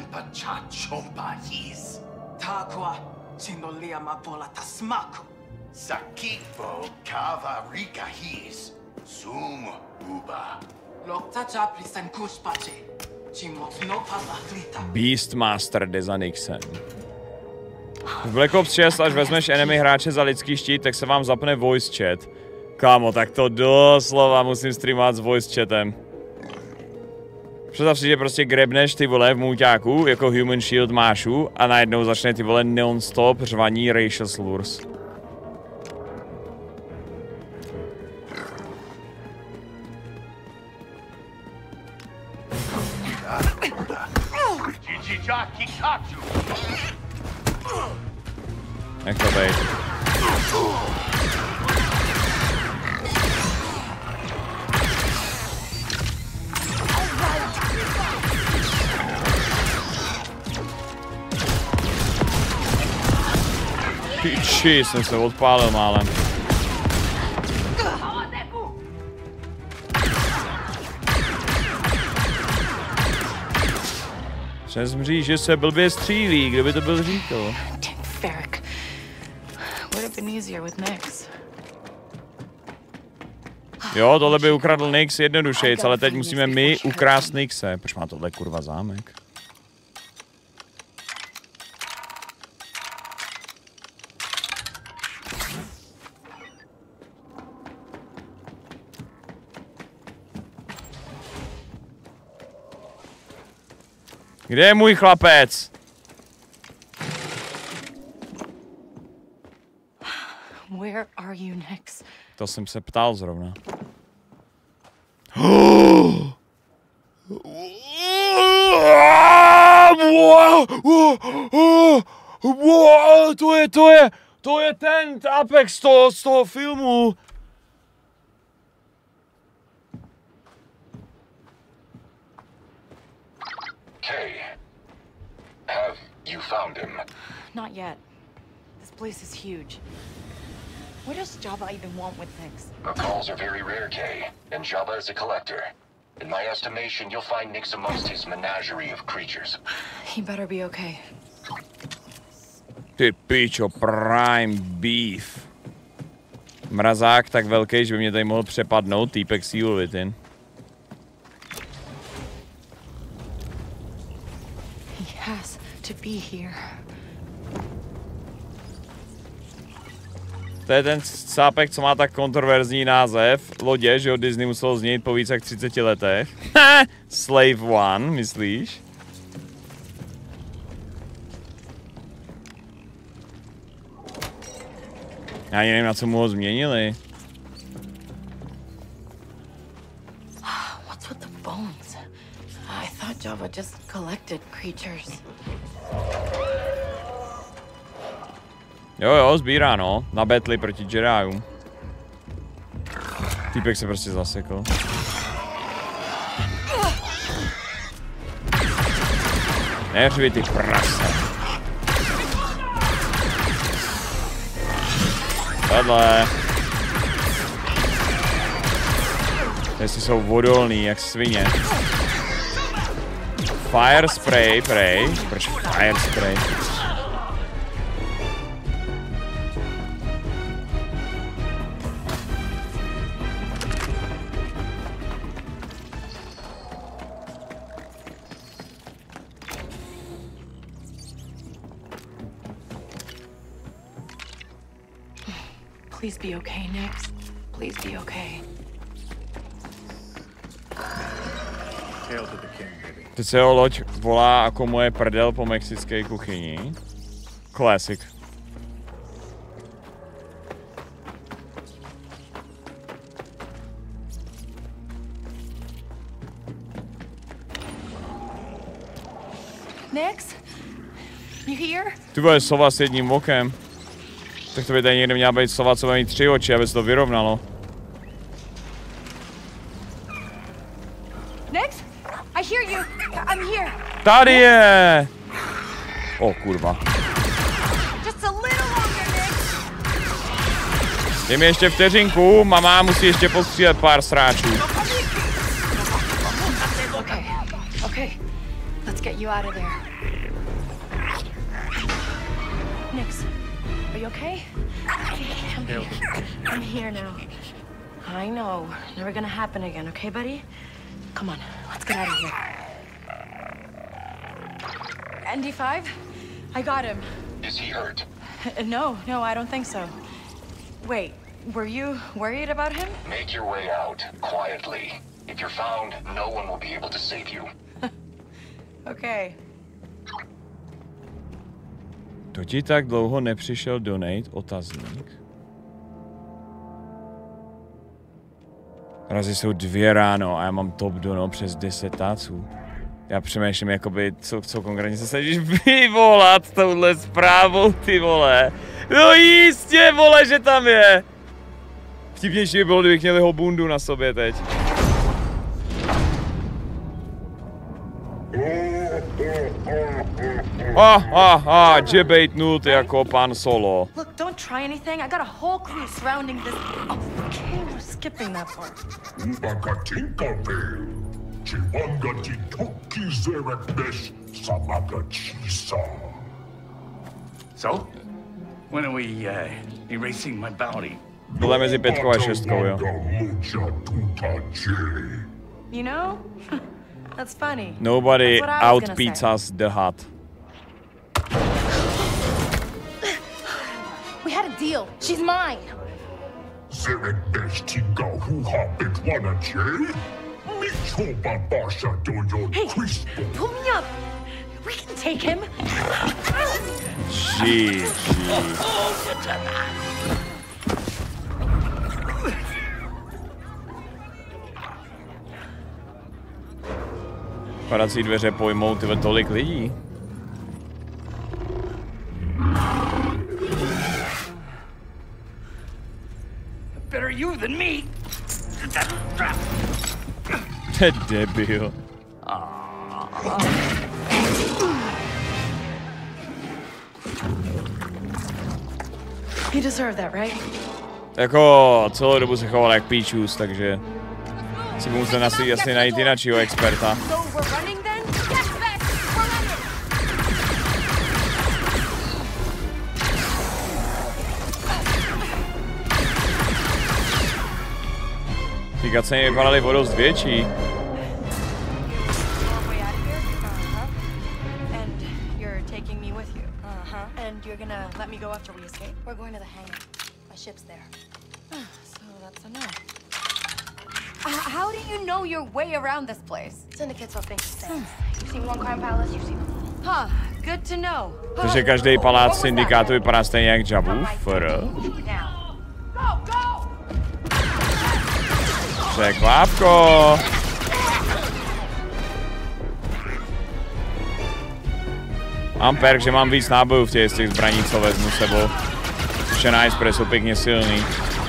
Takwa Chindolia Mapola Tasmaku Sakipo Kava Rika His Zoom Uba Lokta Chaplisan Kushpache Chimot no Papaklita Beastmaster Dezanixen. V Black Ops šest, až vezmeš enemy hráče za lidský štít, tak se vám zapne voice chat. Kámo, tak to doslova musím streamovat s voice chatem. Představ si, že prostě grebneš ty vole v můťáku, jako Human Shield mášu, a najednou začne ty vole non-stop řvaní racial slurs. Nech to bejt. Piči, jsem se odpálil málem. Přes mří, že se blbě střílí, kdo by to byl říkal? Jo, tohle by ukradl Nix jednodušejc, ale teď musíme my ukrást Nixe. Proč má tohle kurva zámek? Kde je můj chlapec? Where are you, Nix? To jsem se ptal zrovna. To je, to je, to je ten Apex z toho, z toho filmu. Kay, have you found him? Not yet. This place is huge. What does Jabba even want with Nix? Calls are very rare, Kay, and Jabba is a collector. In my estimation, you'll find Nix amongst his menagerie of creatures. He better be okay. Ty pičo, prime beef. Mrazák tak velký, že by mě tady mohl přepadnout, týpek z Evil Within. He has to be here. To je ten cápek, co má tak kontroverzní název lodě, že ho Disney musel změnit po více jak třiceti letech. Slave One, myslíš? Já ani nevím, na co mu ho změnili. What's with the bones? I thought Java just collected creatures. Jo, jo, sbírá, no. Na betly proti Jediům. Týpek se prostě zasekl. Neřvi ty prase. Tohle. Jestli jsou vodolný, jak svině. Fire spray, prej. Proč fire spray? Please be okay, Nix. Please be okay. Hail to the king, baby. Teď se jeho loď volá jako moje prdel po mexické kuchyni. Classic. Nix? You here? Ty vole, sova s jedním okem. Tak to by tady někde měla být sova, co bude mít tři oči, aby se to vyrovnalo. Nix? I hear you. I'm here. Tady je! O, kurva. Just a little longer, Nix. Dej mi ještě vteřinku, mama musí ještě postřílet pár sráčů. Okay, okay. Let's get you out of there. Nix, are you okay? I'm here. I'm here now. I know. Never gonna happen again, okay, buddy? Come on, let's get out of here. N D five? I got him. Is he hurt? No, no, I don't think so. Wait, were you worried about him? Make your way out, quietly. If you're found, no one will be able to save you. Okay. To ti tak dlouho nepřišel donate? Otazník. Razy jsou dvě ráno a já mám top dono přes deset táců. Já přemýšlím, jakoby, co, co konkrétně se snažíš vyvolat touhle zprávou, ty vole. No jistě, vole, že tam je. Vtipnější by bylo, kdybych měl jeho bundu na sobě teď. Ah, ah, ah, jebejtnul ty jako pan Solo. Look, don't try anything. I got a whole crew surrounding this. Oh, okay, we're skipping that part. So, when are we uh, erasing my bounty? Tohle mezi pětkou a šestkou, jo. You know? That's funny. Nobody That's what I was gonna outbeats say. us the hut. We had a deal. She's mine. Hey, pull me up. We can take him. Gee, Padací dveře pojmou tyhle tolik lidí. Better you than me. To je debil. You deserve that, right? Jako celou dobu se choval jak píčus, takže si musel asi, asi najít jináčího experta. So we're running then? Yes, Beck. We're running. Ty kaceny vypadaly o dost větší. And you're taking me with you. Uh-huh. And you're gonna let me go after we escape? We're going to the hangar. My ship's there. So that's a no. Uh, how do you know your way around this place? Syndicates will think the same. You've seen one crime palace, you've seen them all. Huh, good to know. Takže každý palác syndikátu vypadá stejně jak Jabbu. Fr. Překvápko. Mám perk, že mám víc nábojů v těch, z těch zbraní, co vezmu sebou. Což je nice, protože jsou pěkně silný.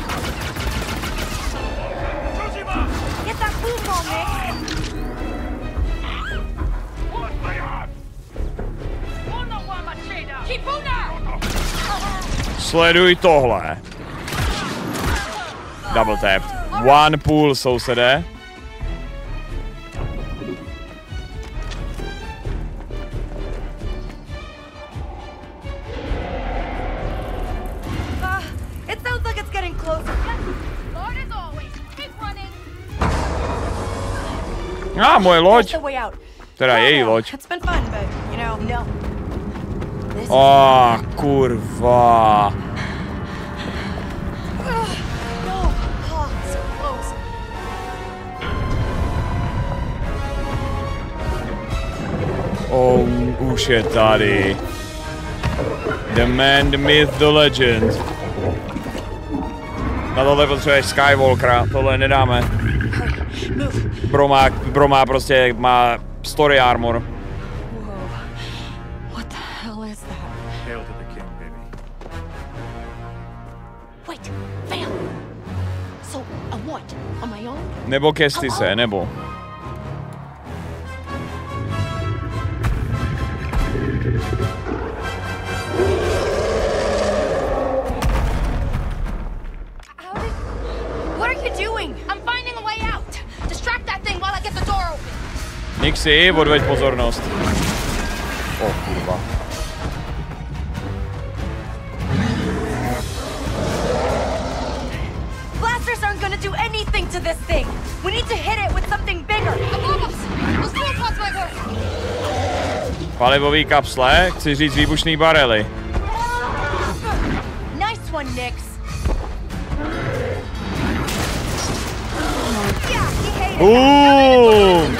Sleduj tohle. Double tap. One pool, sousedé. A, moje loď. Teda její loď. Oh, kurva. Oh, už je tady. The man, the myth, the legend. Na tohle potřebuješ Skywalkera, tohle nedáme. Bro má, bro má prostě, má story armor. What the hell is that? Hail to the king, baby. Wait, fail. So, a what? On my own? Nebo Kestise, nebo. Nixi, odveď pozornost. O, kurva. Blasters aren't gonna do anything to this thing. We need to hit it with something bigger. Palivový kapsle, chci říct výbušný barely. Nice one, Nix. Boom!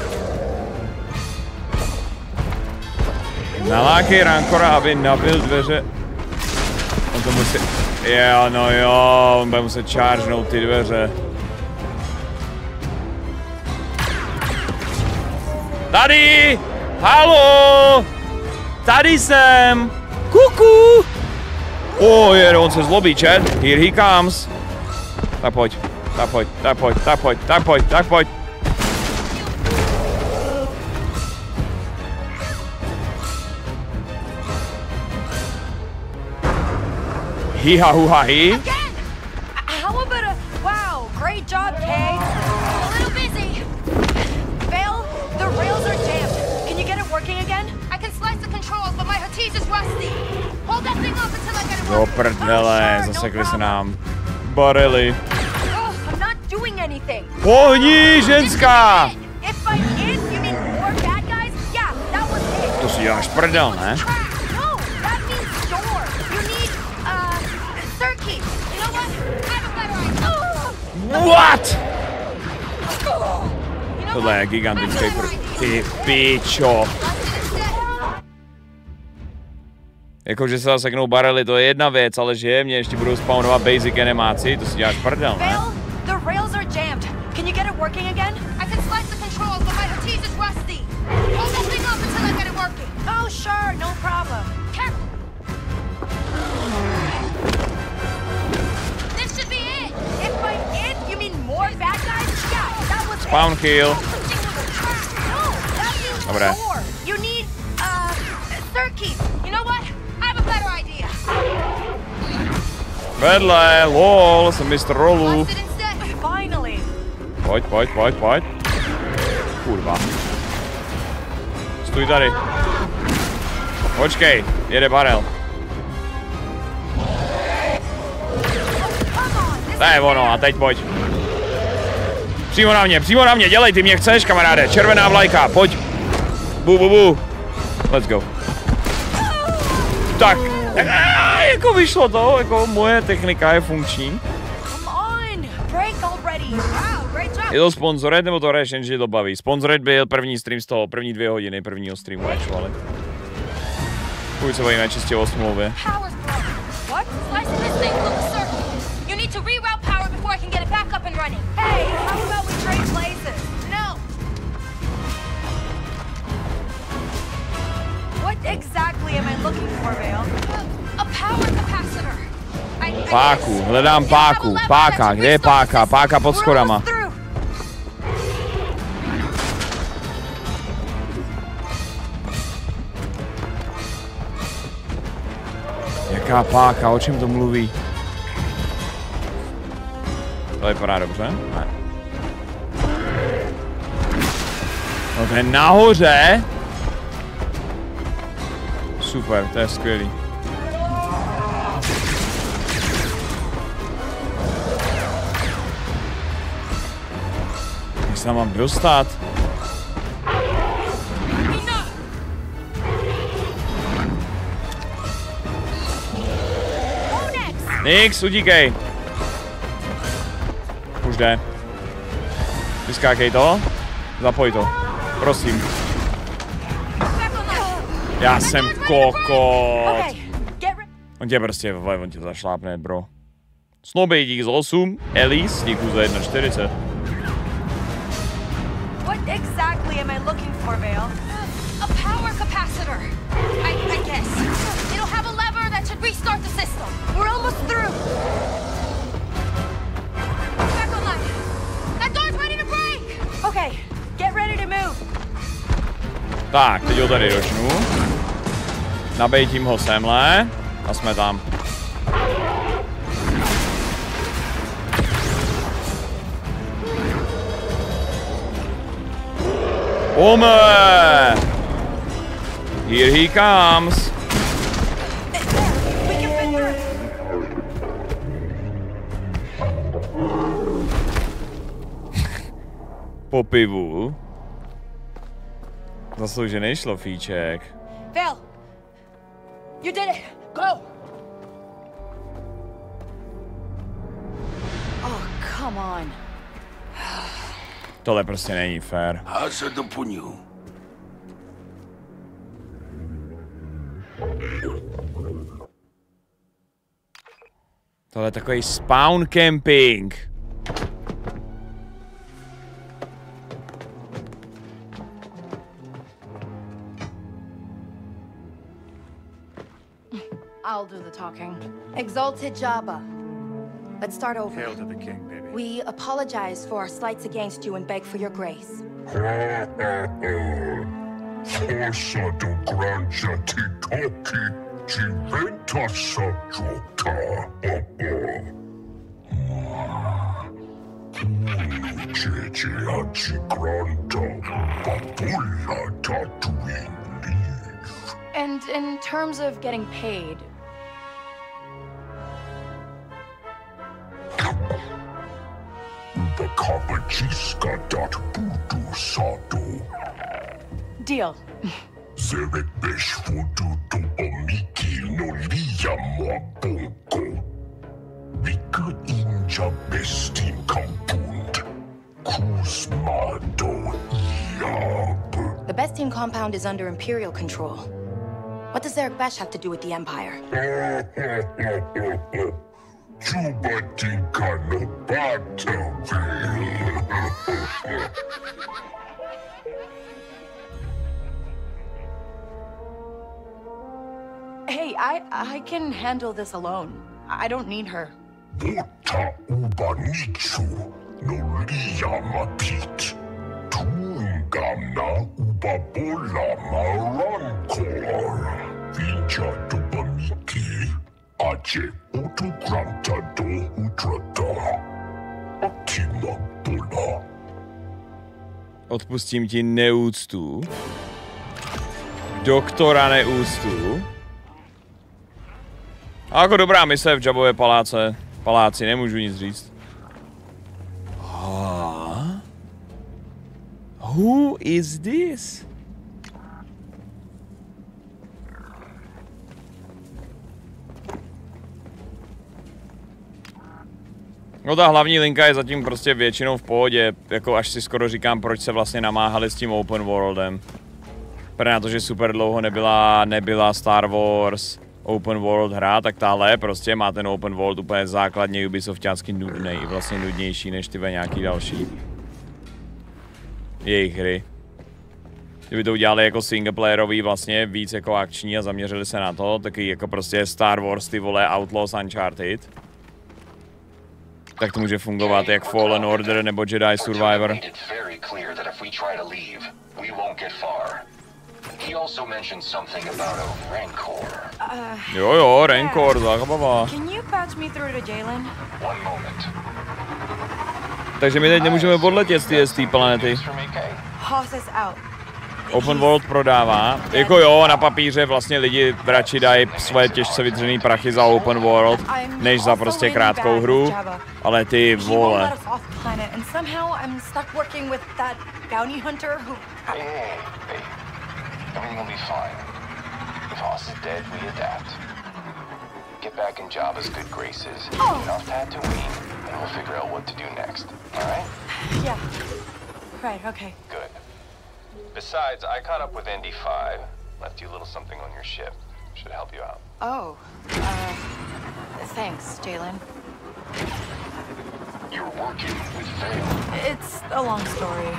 Nalákej Rancora, aby nabil dveře. On to musí... Jo, no jo, on bude muset chargenout ty dveře. Tady! Halo! Tady jsem! Kuku! O, je, on se zlobí, chat. Here he comes. Tak pojď, tak pojď, tak pojď, tak pojď, tak pojď, tak pojď. Hee-ha, hoo-ha, hee. How about a... Wow, great job, Kay. A little busy. Vale, the rails are jammed. Can you get it working again? I can slice the controls, but my Hatice is rusty. Hold that thing off until I get it Do working. prdele, zasekli se nám barely. Oh, I'm not doing anything. Pohni, ženská! If by it, you mean more bad guys? Yeah, that was it. To si děláš prdel, ne? No, that means door. You need, uh, circuit. You know what? I have a better idea. What? Tohle je gigantický pr... Ty pičo. Jakože se zaseknou barely, to je jedna věc, ale že mě ještě budou spawnovat basic animáci, to si děláš prdel, ne? Vale, the rails are jammed. Can you get it working again? I can slice the controls, but my Hatice is rusty. Hold that thing off until I get it working. Oh, sure, no problem. Careful. This should be it. If by it, you mean more bad guys? Yeah, that was Spawn it. kill. No, that means Dobré. door. You need, uh, circuit. You know what? I have a better idea. Vedle, lol, jsem mistr Rolu. Finally. Pojď, pojď, pojď, pojď. Kurva. Stůj tady. Počkej, jede barel. To je ono, a teď pojď. Přímo na mě, přímo na mě, dělej, ty mě chceš, kamaráde. Červená vlajka, pojď. Bu, bu, bu. Let's go. Tak, Tak, a, jako vyšlo to, jako moje technika je funkční. Je to sponsored, nebo to hraješ jen, že to baví? Sponsored byl první stream z toho, první dvě hodiny prvního streamu, actually. Pokud se bavíme čistě o smlouvě. Páku, hledám páku, páka, kde je páka? Páka pod schodama. Jaká páka, o čem to mluví? To vypadá dobře? Ne. No to je nahoře! Super, to je skvělý. Jak se tam mám dostat? Nix, utíkej. Už jde. Vyskákej to. Zapoj to. Prosím. Já jsem kokot. On tě prostě, on tě zašlápne, bro. Snobej, dík z osm. Elise, díku za jedna čtyřicet. What exactly am I looking for, Vale? A power capacitor. I, I guess. It'll have a lever that should restart the system. We're almost through. Back online. That door's ready to break. Okay, get ready to move. Tak, teď ho tady došnu. Nabejtím ho semhle. A jsme tam. Homer! Here he comes. Po pivu. Zasloužený šlofíček. Vale! You did it! Go! Oh, come on. Tohle prostě není fair. Já se doplňu. Tohle je takový spawn camping. I'll do the talking. Exalted Jabba. Let's start over. Hail to the king, baby. We apologize for our slights against you and beg for your grace. Forza do granja ti toki, ci venta saggiota. Unu cece a ci granta, papulla Tatooine leave. And in terms of getting paid, Ubakabajiska dat budu sado. deal. Zerek besh fudu to omiki no liya mo bonko. Vika inja bestin kampund. Kuzmado iab. The best team compound is under Imperial control. What does Zerek Besh have to do with the Empire? Chubatinka no Bataville. Hey, I I can handle this alone. I don't need her. Bota ubanichu no liyamapit. Tungamna ubabola marankor. Vincha tubamiki. Aje utugranta do utrata. Optima bola. Odpustím ti neúctu. Doktora neúctu. A jako dobrá mise v Jabově paláce. Paláci, nemůžu nic říct. Ah. Who is this? No ta hlavní linka je zatím prostě většinou v pohodě, jako až si skoro říkám, proč se vlastně namáhali s tím open worldem. Protože na to, že super dlouho nebyla, nebyla Star Wars open world hra, tak tahle prostě má ten open world úplně základně Ubisoftácky nudnej, vlastně nudnější než ty nějaký další jejich hry. Kdyby to udělali jako singleplayerový, vlastně víc jako akční a zaměřili se na to, taky jako prostě Star Wars, ty vole, Outlaws, Uncharted. Tak to může fungovat jak Fallen Order nebo Jedi Survivor. Jo jo, Rancor, zábava. Takže my teď nemůžeme odletět z té z té planety. Open World prodává. Jako jo, na papíře vlastně lidi radši dají svoje těžce vytřený prachy za Open World, než za prostě krátkou hru. Ale ty vole. Get back in Jabba's good graces, get off Tatooine, and we'll figure out what to do next. All right? Yeah. Right, okay. Good. Besides, I caught up with Indy five. Left you a little something on your ship. Should help you out. Oh, uh, thanks, Jalen. You're working with Vale. It's a long story.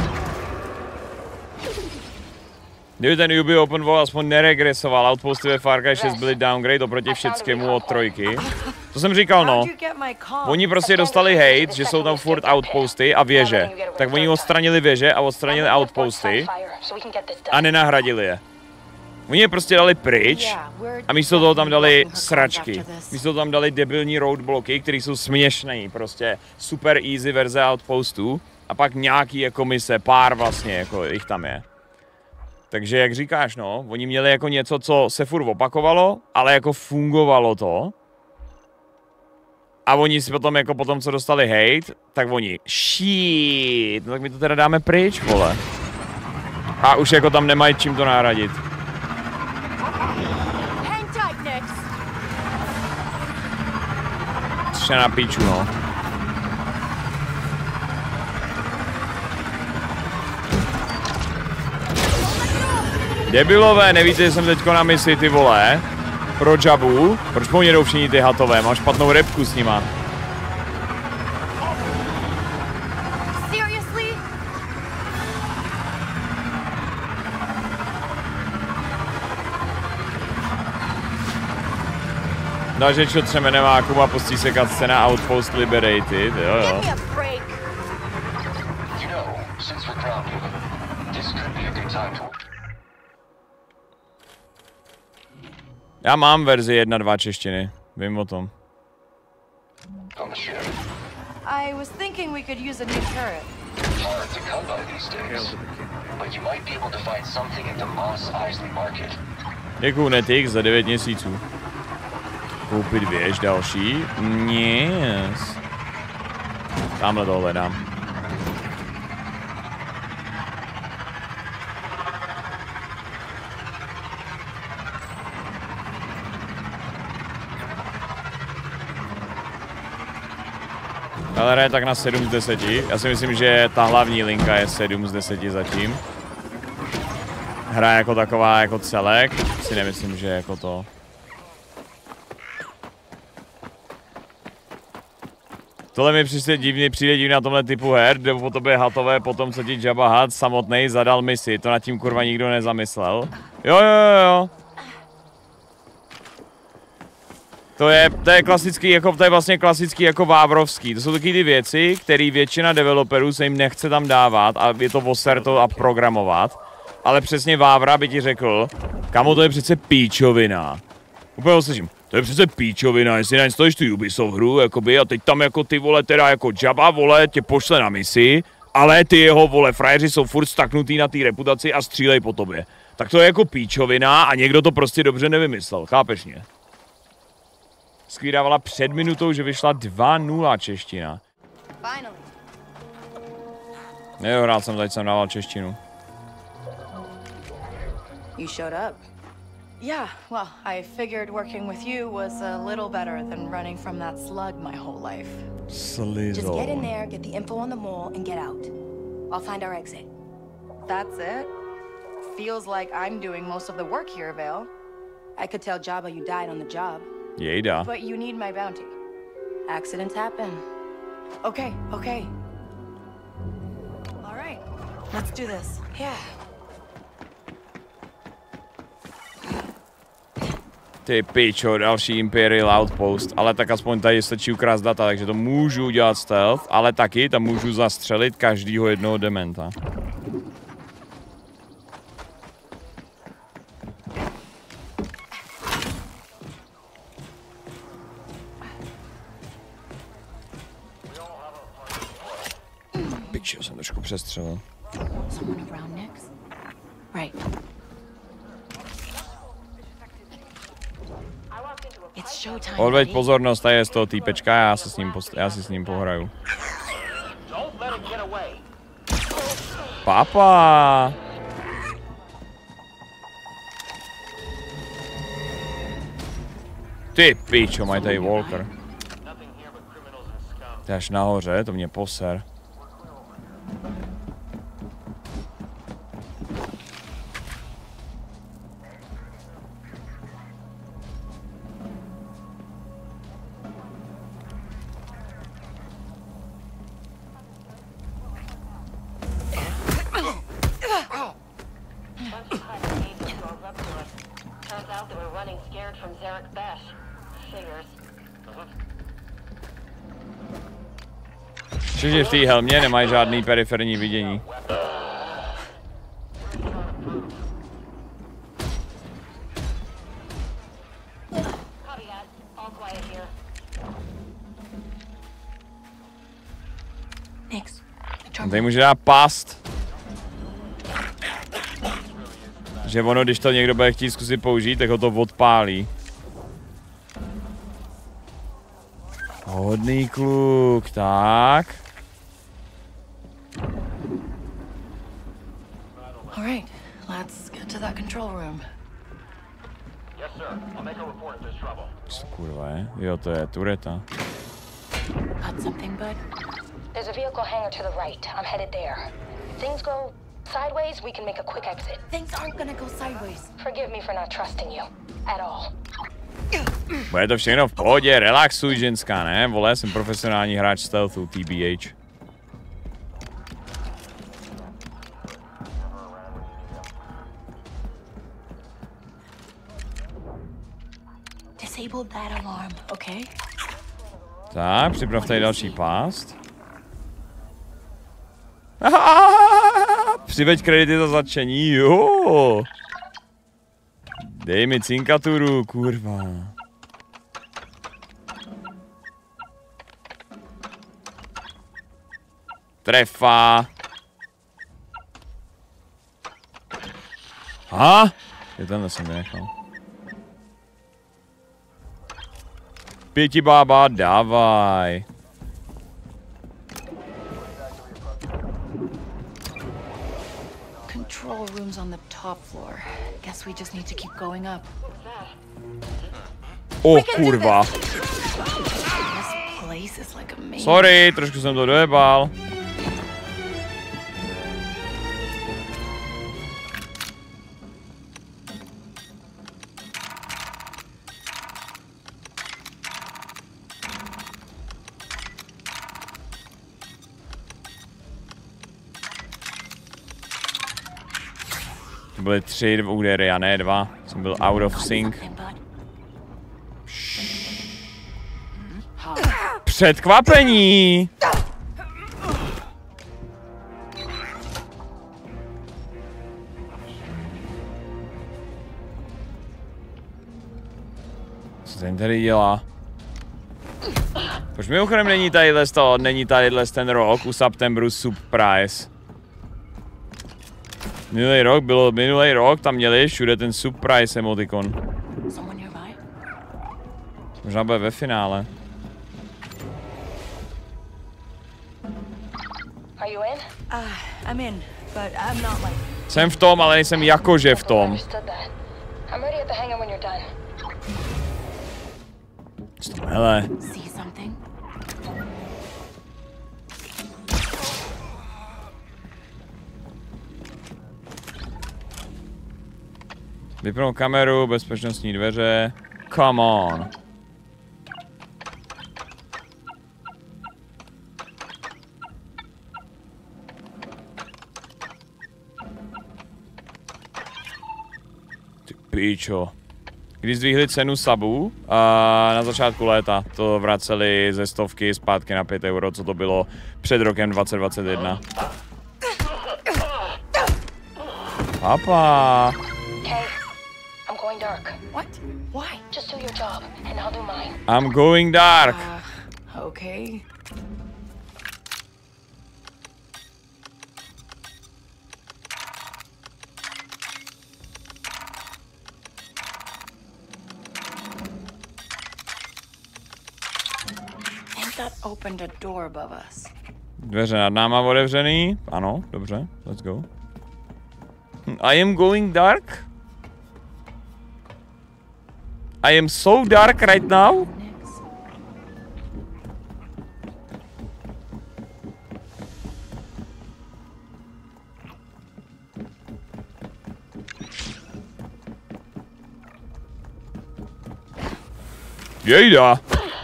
Kdyby ten Ubi Open World aspoň neregresoval, outposty ve Far Cry šest byly downgrade oproti všeckému od trojky. To jsem říkal, no. Oni prostě dostali hate, že jsou tam furt outposty a věže. Tak oni odstranili věže a odstranili outposty a nenahradili je. Oni je prostě dali pryč a místo toho tam dali sračky. Místo toho tam dali debilní roadblocky, které jsou směšné, prostě super easy verze outpostů. A pak nějaký jako mise, pár vlastně, jako jich tam je. Takže jak říkáš, no, oni měli jako něco, co se furt opakovalo, ale jako fungovalo to. A oni si potom, jako potom, co dostali hate, tak oni, shit, no tak my to teda dáme pryč, vole. A už jako tam nemají čím to nahradit. Což je na píču, no. Debilové, nevíte, že jsem teďko na misi, ty vole, pro Jabbu. Proč po mě jdou všichni ty hatové, mám špatnou repku s nima. No, že čo třeme nemá Kuba, pustí se cutscena Outpost Liberated, jo jo. Já mám verzi jedna dva češtiny, vím o tom. I was thinking we could use a new turret. Hard to come by these days, but you might be able to find something at the Mos Eisley market. Děkuju Netix za devět měsíců. Koupit věž další? Yes. Tamhle to hledám. Ale hraje tak na sedm z deseti. Já si myslím, že ta hlavní linka je sedm z deseti zatím. Hra jako taková, jako celek. Si nemyslím, že jako to. Tohle mi přijde divný, přijde divný na tomhle typu her, kde po tobě hatové, potom co ti Jabba Hutt samotnej zadal misi. To nad tím kurva nikdo nezamyslel. Jo, jo, jo, jo. To je, to je klasický, jako, to je vlastně klasický jako vávrovský. To jsou taky ty věci, které většina developerů se jim nechce tam dávat a je to voser to a programovat. Ale přesně Vávra by ti řekl, kamo, to je přece píčovina. Úplně ho slyším, to je přece píčovina, jestli neinstalluješ tu Ubisoft hru, jakoby, a teď tam jako ty vole, teda jako Jabba, vole, tě pošle na misi, ale ty jeho, vole, frajeři jsou furt staknutý na té reputaci a střílej po tobě. Tak to je jako píčovina a někdo to prostě dobře nevymyslel, chápeš mě? Skvídávala před minutou, že vyšla dva nula čeština. Jo, rád jsem, teď jsem dával češtinu. You showed up. Yeah, well, I figured working with you was a little better than running from that slug my whole life. Slizol. Just get in there, get the info on the mole, and get out. I'll find our exit. That's it? Feels like I'm doing most of the work here, Vale. I could tell Jabba you died on the job. Jejda. But you need my bounty. Accidents happen. Okay, okay. All right, let's do this. Yeah. Ty pičo, další Imperial Outpost, ale tak aspoň tady stačí ukrást data, takže to můžu udělat stealth, ale taky tam můžu zastřelit každýho jednoho dementa. Pičo, jsem trošku přestřelil. Right. Odveď pozornost, tady je z toho týpečka, já se s ním, post já si s ním pohraju. Papa! Ty pičo, mají tady Walker. Ty až nahoře, to mě poser. Čiže v té helmě nemají žádný periferní vidění. Tady může dát past. Že ono, když to někdo bude chtít zkusit použít, tak ho to odpálí. Hodný kluk, tak. All right, let's get to that control room. Yes, sir. I'll make a report if there's trouble. Co kurva je? Jo, to je tureta. Got something, bud? There's a vehicle hangar to the right. I'm headed there. If things go sideways, we can make a quick exit. Things aren't gonna go sideways. Forgive me for not trusting you. At all. Bude to všechno v pohodě, relaxuj, ženská, ne? Vole, jsem profesionální hráč stealthu, T B H. Disabled that alarm, okay? Tak, připrav tady další pást. Přiveď kredity za zatčení, jo! Dej mi cinkaturu, kurva. Trefa. Aha, je tenhle jsem vynechal. Pěti bába, dávaj. Control room's on the top floor. Guess we just need to keep going up. O kurva. This place is like a maze. Sorry, trošku jsem to dojebal. To byly tři údery a ne dva. Jsem byl out of sync. Předkvapení! Co ten tady dělá? Proč mimochodem není tadyhle to, není tadyhle ten rok u Septembru Surprise? Minulý rok bylo, minulý rok tam měli všude ten Surprise emotikon. Možná bude ve finále. Are you in? Uh, I'm in, but I'm not like... Jsem v tom, ale nejsem jakože v tom. I'm ready at the hangar when you're done. Hele. See something? Vypnout kameru, bezpečnostní dveře. Come on. Ty píčo. Když zdvihli cenu sabů a na začátku léta to vraceli ze stovky zpátky na pět euro, co to bylo před rokem dvacet dvacet jedna. Papa. I'm going dark. What? Why? Just do your job, and I'll do mine. I'm going dark. Uh, okay. think that opened a door above us. Dveře nad náma otevřený. Ano, dobře, let's go. I am going dark. I am so dark right now. Jejda.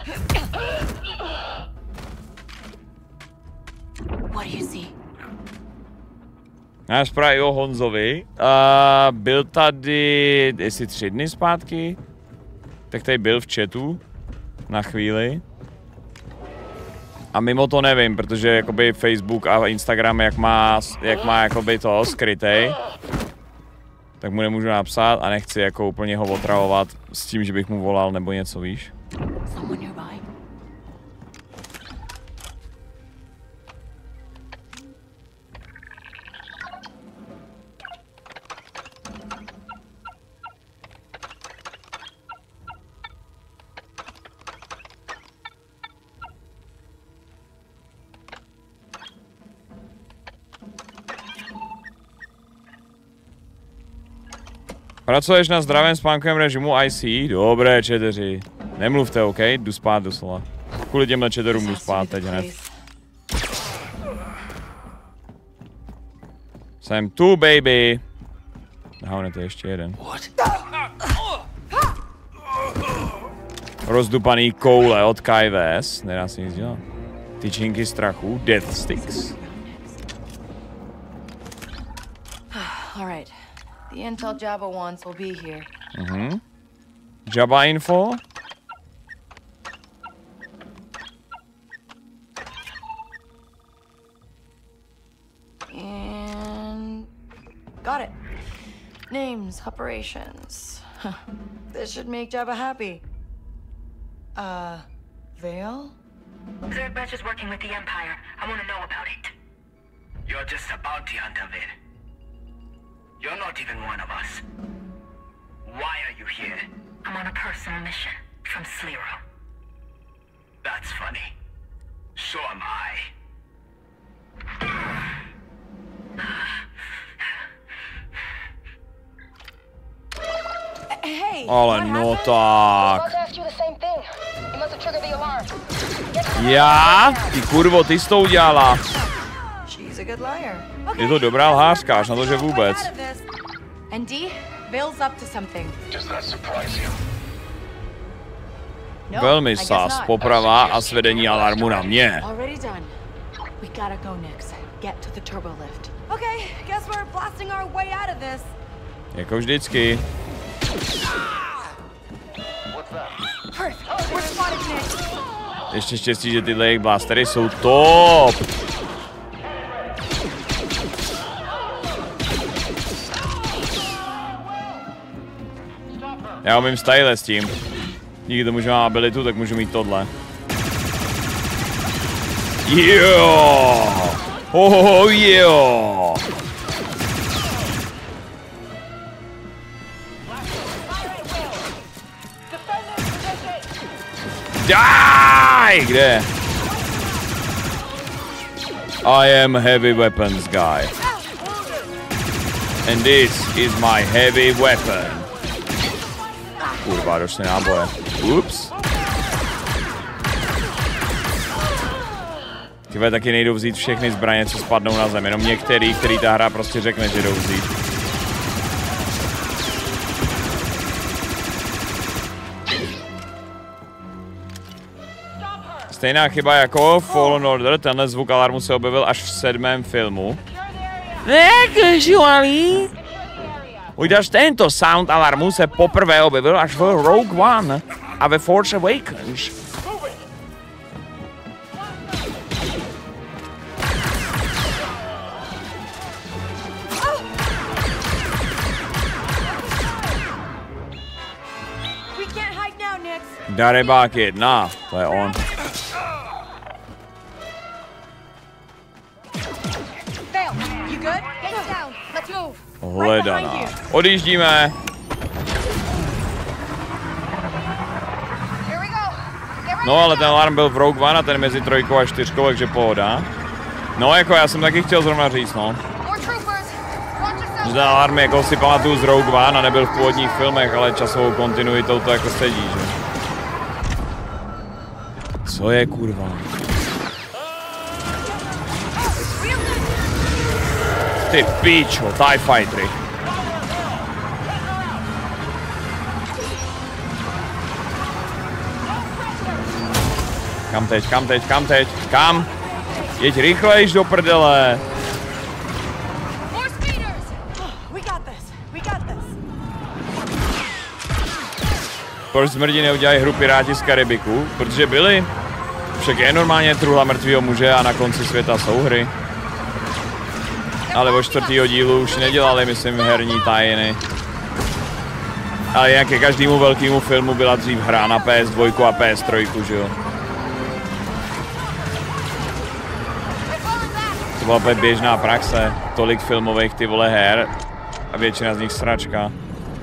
What do you see? Náš právě o Honzovi. Uh, byl tady, jestli tři dny zpátky, tak tady byl v chatu na chvíli. A mimo to nevím, protože jakoby Facebook a Instagram, jak má, jak má jakoby to skrytej, tak mu nemůžu napsat a nechci jako úplně ho otravovat s tím, že bych mu volal nebo něco, víš. Pracuješ na zdravém spánkovém režimu I C? Dobré, četeři. Nemluvte, OK? Jdu spát doslova. Kvůli těmhle četerům jdu spát teď hned. Jsem tu, baby. Aha, to je ještě jeden. Rozdupaný koule od K V S. Nedá se nic dělat. Tyčinky strachu. Death sticks. All right. The intel Jabba wants will be here. Mhm. Jabba info. And got it. Names, operations. This should make Jabba happy. Uh, Vale? Zerg Batch is working with the Empire. I want to know about it. You're just a bounty hunter, Vid. You're not even one of us. Why are you here? I'm on a personal mission from Slero. That's funny. So am I. Hey, Ale no tak. Já? Ty kurvo, ty jsi to udělala. Je to dobrá lhářka, až na to, že vůbec. And D, Vale's up to something. Does that surprise you? Velmi sas, poprava a svedení alarmu na mě. Already done. We gotta go, Nix. Get to the turbo lift. Okay, guess we're blasting our way out of this. Jako vždycky. We're spotted, Nix. Ještě štěstí, že tyhle jejich blastery jsou top. Já umím style s tím. Díky tomu, že mám abilitu, tak můžu mít tohle. Jo! Oh, jo! Die! Kde? I am heavy weapons guy. And this is my heavy weapon. Kurva, došly náboje. Ups. Tyhle taky nejdou vzít všechny zbraně, co spadnou na zem, jenom některý, který ta hra prostě řekne, že jdou vzít. Stejná chyba jako Fallen Order, tenhle zvuk alarmu se objevil až v sedmém filmu. Casually. Už až tento sound alarmu se poprvé objevil až v Rogue One a ve Force Awakens. Darebák jedna, to je on. Hledaná. Odjíždíme. No ale ten alarm byl v Rogue One a ten mezi trojkou a čtyřkou, takže pohoda. No jako já jsem taky chtěl zrovna říct, no. Že ten alarm jako si pamatuju z Rogue One a nebyl v původních filmech, ale časovou kontinuitou to jako sedí, že? Co je kurva? Ty píčo, TIE Fightery. Kam teď, kam teď, kam teď, kam? Jeď rychlejš do prdele. Proč smrdí neudělají hru Piráti z Karibiku? Protože byli. Však je normálně truhla mrtvýho muže a na konci světa jsou hry. Ale od čtvrtýho dílu už nedělali, myslím, herní tajiny. Ale jinak ke každému velkému filmu byla dřív hra na P S dva a P S tři, že jo? To byla opět běžná praxe. Tolik filmových ty vole her a většina z nich sračka.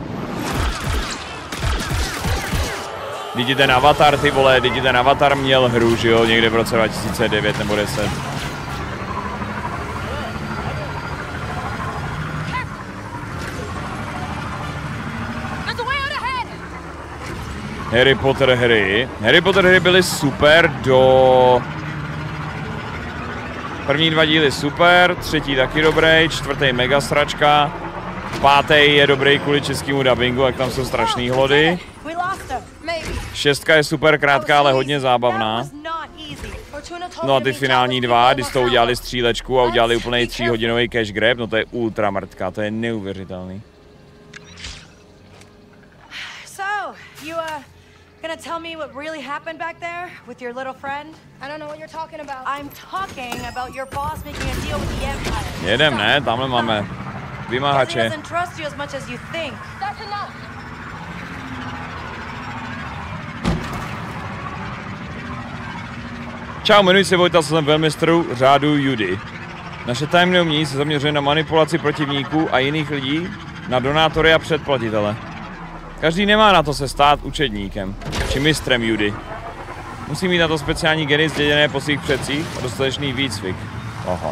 Vždyť ten Avatar, ty vole, vždyť ten Avatar měl hru, že jo, někde v roce dva tisíce devět nebo deset. Harry Potter hry. Harry Potter hry byly super do... První dva díly super, třetí taky dobrý, čtvrtý mega sračka. Pátý je dobrý kvůli českému dabingu, jak tam jsou strašný hlody. Šestka je super krátká, ale hodně zábavná. No a ty finální dva, když to udělali střílečku a udělali úplnej tříhodinový cash grab, no to je ultra mrtka, to je neuvěřitelný. So, you uh, gonna tell me what really happened back there with your little friend? I don't know what you're talking about. I'm talking about your boss making a deal with the Empire. Jedem, ne? Tamhle máme vymahače. He doesn't trust you as much as you think. That's enough. Čau, jmenuji se Vojta, jsem velmistrů řádu Judy. Naše tajemné umění se zaměřuje na manipulaci protivníků a jiných lidí, na donátory a předplatitele. Každý nemá na to se stát učedníkem, či mistrem Judy. Musí mít na to speciální geny zděděné po svých předcích a dostatečný výcvik. Aha.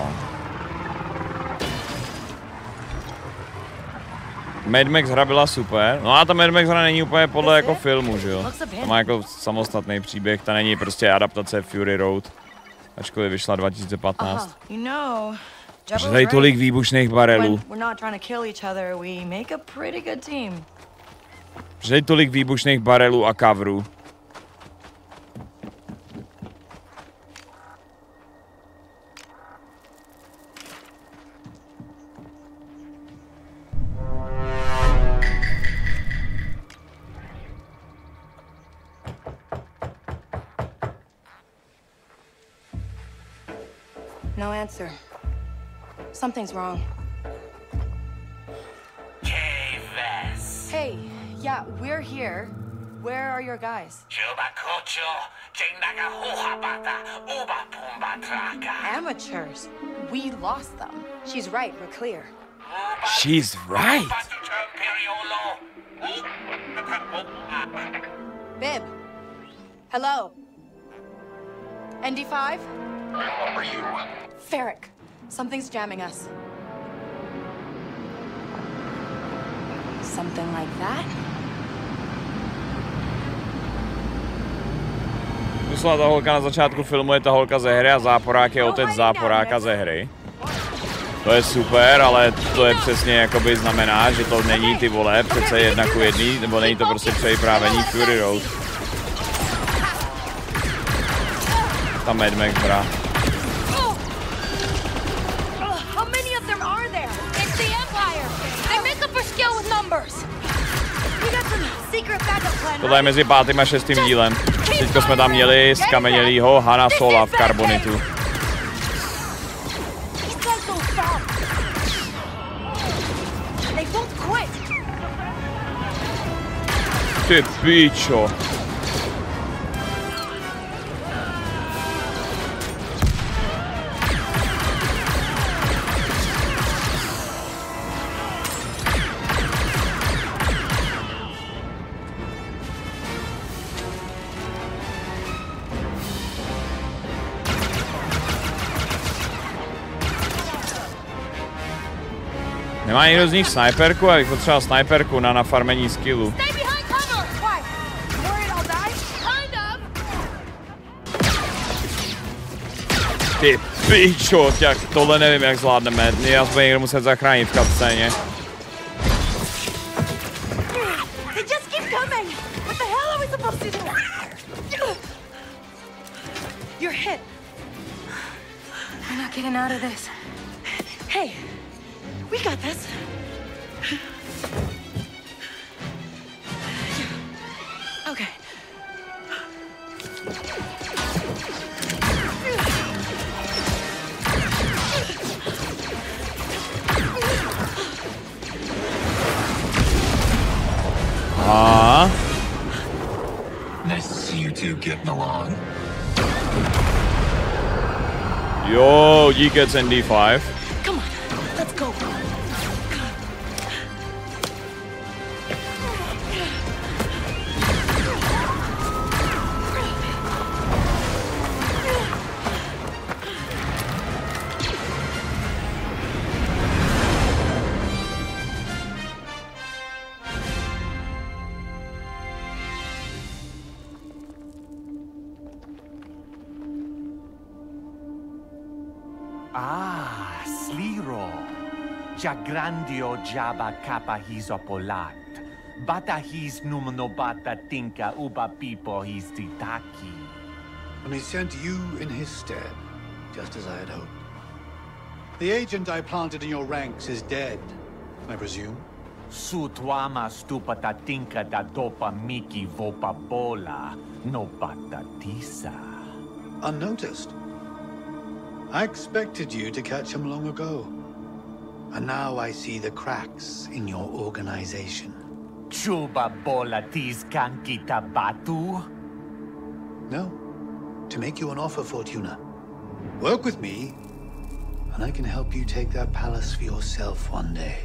Mad Max hra byla super, no a ta Mad Max hra není úplně podle jako filmu, že jo? To má jako samostatný příběh, ta není prostě adaptace Fury Road, ačkoliv vyšla dva tisíce patnáct. Protože tady tolik výbušných barelů. Protože tady tolik výbušných barelů a coverů. No answer. Something's wrong. Hey, yeah, we're here. Where are your guys? Amateurs. We lost them. She's right, we're clear. She's right. Bib. Hello. N D five? What are you? Ferric. Something's jamming us. Something like that? zkusila ta holka na začátku filmu, je ta holka ze hry a záporák je otec záporáka ze hry. To je super, ale to je přesně jakoby znamená, že to není ty vole přece jedna ku jedný, nebo není to prostě přejiprávení Fury Road. Ta Mad Max hra. Tohle je mezi pátým a šestým dílem. Teďko jsme tam měli skamenělýho Hana Sola v Carbonitu. Ty píčo. Nemá někdo z nich snajperku? Já bych potřeboval snajperku na nafarmení skillu. Ty pičo, tak tohle nevím, jak zvládneme. Já se někdo muset zachránit v cutscéně. We got this. Okay. Ah. Nice to see you two getting along. Yo, you gets in D five. Come on, let's go. Ah, Sliro. Jagrandio Jaba Kappa Hizopolat. Bata his numno bata tinka uba pipo his ditaki. And he sent you in his stead, just as I had hoped. The agent I planted in your ranks is dead, I presume? Sutwama stupata tinka da dopa miki vopa bola no batatisa. Unnoticed. I expected you to catch him long ago. And now I see the cracks in your organization. Chuba bola tis kankita batu? No. To make you an offer, Fortuna. Work with me, and I can help you take that palace for yourself one day.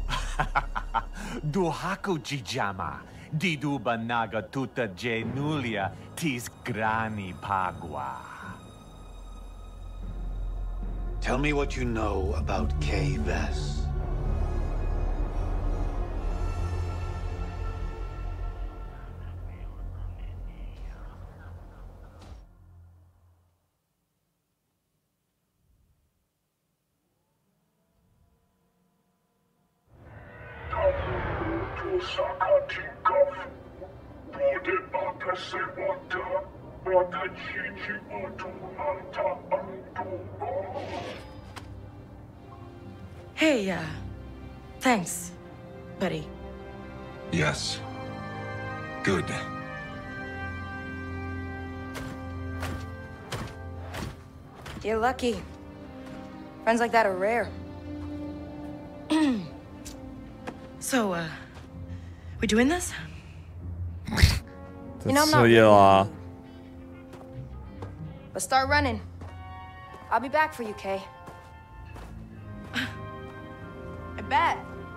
Duhaku Jijama. Diduba naga tuta genulia tis grani pagua. Tell me what you know about Kay Vess. Hey, uh, thanks, buddy. Yes. Good. You're lucky. Friends like that are rare. So, uh, we doing this? You know, I'm not really. But start running. I'll be back for you, Kay. I bet.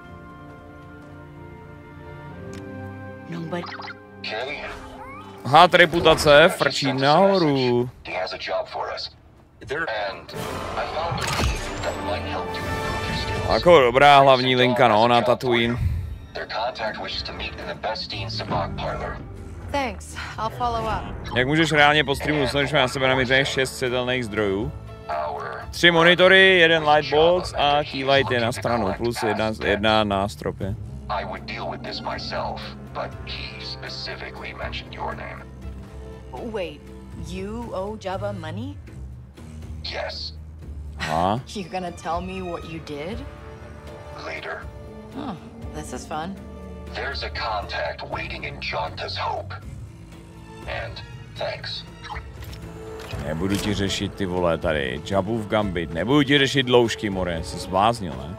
Nobody. Kay? Aha, reputace frčí nahoru. He has a job for us. There and I found a lead that might help you improve your skills. Jako dobrá hlavní linka, no, na Tatooine. Their contact wishes to meet in the Bestine Sabak parlor. Thanks. I'll follow up. Jak můžeš reálně po streamu usnout, že na sebe namířených šest světelných zdrojů? Tři monitory, jeden lightbox a keylight je na stranu, plus jedna, jedna na stropě. I would deal with this myself, but he specifically mentioned your name. Wait, you owe Jabba money? Yes. Huh? You gonna tell me what you did? Later. Oh, this is fun. There's a contact waiting in Jonta's Hope. And thanks. Nebudu ti řešit ty vole tady, Jabův Gambit, nebudu ti řešit loušky, more, jsi zbláznil, ne?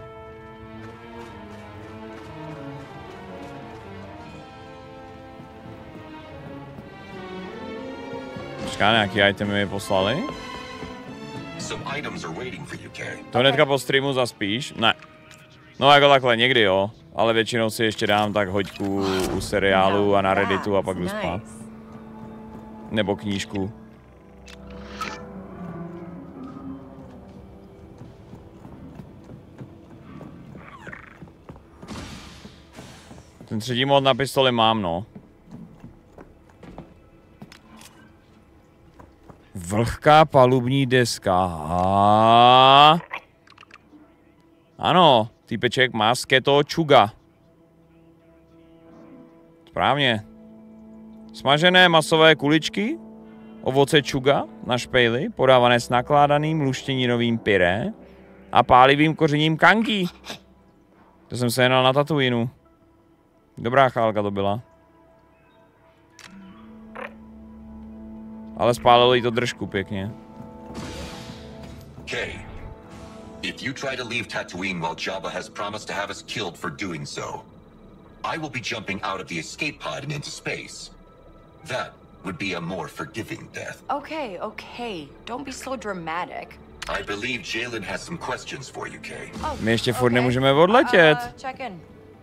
Počká, nějaký itemy mi poslali? To hnedka po streamu zaspíš? Ne. No jako takhle, někdy jo, ale většinou si ještě dám tak hoďku u seriálu a na Redditu a pak jdu spát. Nebo knížku. Ten třetí mod na pistoli mám, no. Vlhká palubní deska. A... Ano, týpeček má sketo čuga. Správně. Smažené masové kuličky, ovoce čuga na špejli, podávané s nakládaným luštěninovým pyré a pálivým kořením kanky. To jsem se jenal na Tatooinu. Dobrá chálka to byla. Ale spálilo jí to držku pěkně. Kay, if you try to leave Tatooine while Jabba has promised to have us killed for doing so, I will be jumping out of the escape pod and into space. That would be a more forgiving death. Okay, okay. Don't be so dramatic. I believe Jalen has some questions for you, Kay. Oh, My ještě furt nemůžeme odletět. Uh, check in.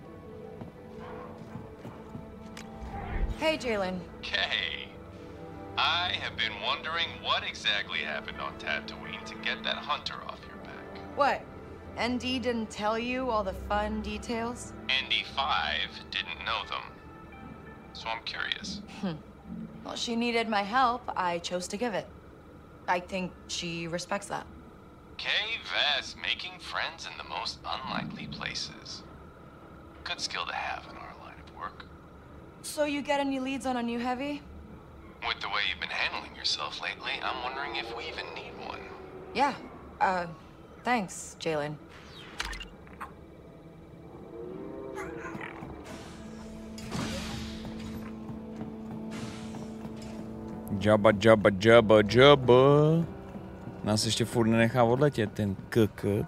Hey, Jalen. Kay, I have been wondering what exactly happened on Tatooine to get that hunter off your back. What? N D didn't tell you all the fun details? N D five didn't know them, so I'm curious. Hmm. Well, she needed my help. I chose to give it. I think she respects that. Kay Vess making friends in the most unlikely places. Good skill to have in our line of work. So you get any leads on a new heavy? With the way you've been handling yourself lately, I'm wondering if we even need one. Yeah. Uh, thanks, Jalen. Jabba, Jabba, Jabba, Jabba. Nás ještě furt nenechá odletět ten kkt.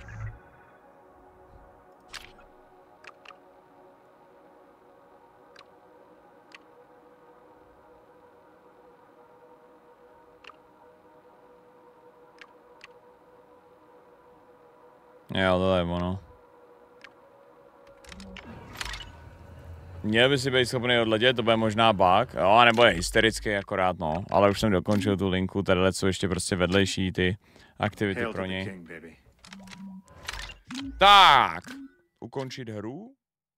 Jo, to je ono. Měl by si být schopný odletět, to bude možná bug, jo, nebo je hysterický akorát, no. Ale už jsem dokončil tu linku, tady jsou ještě prostě vedlejší ty aktivity pro něj. Tak, ukončit hru.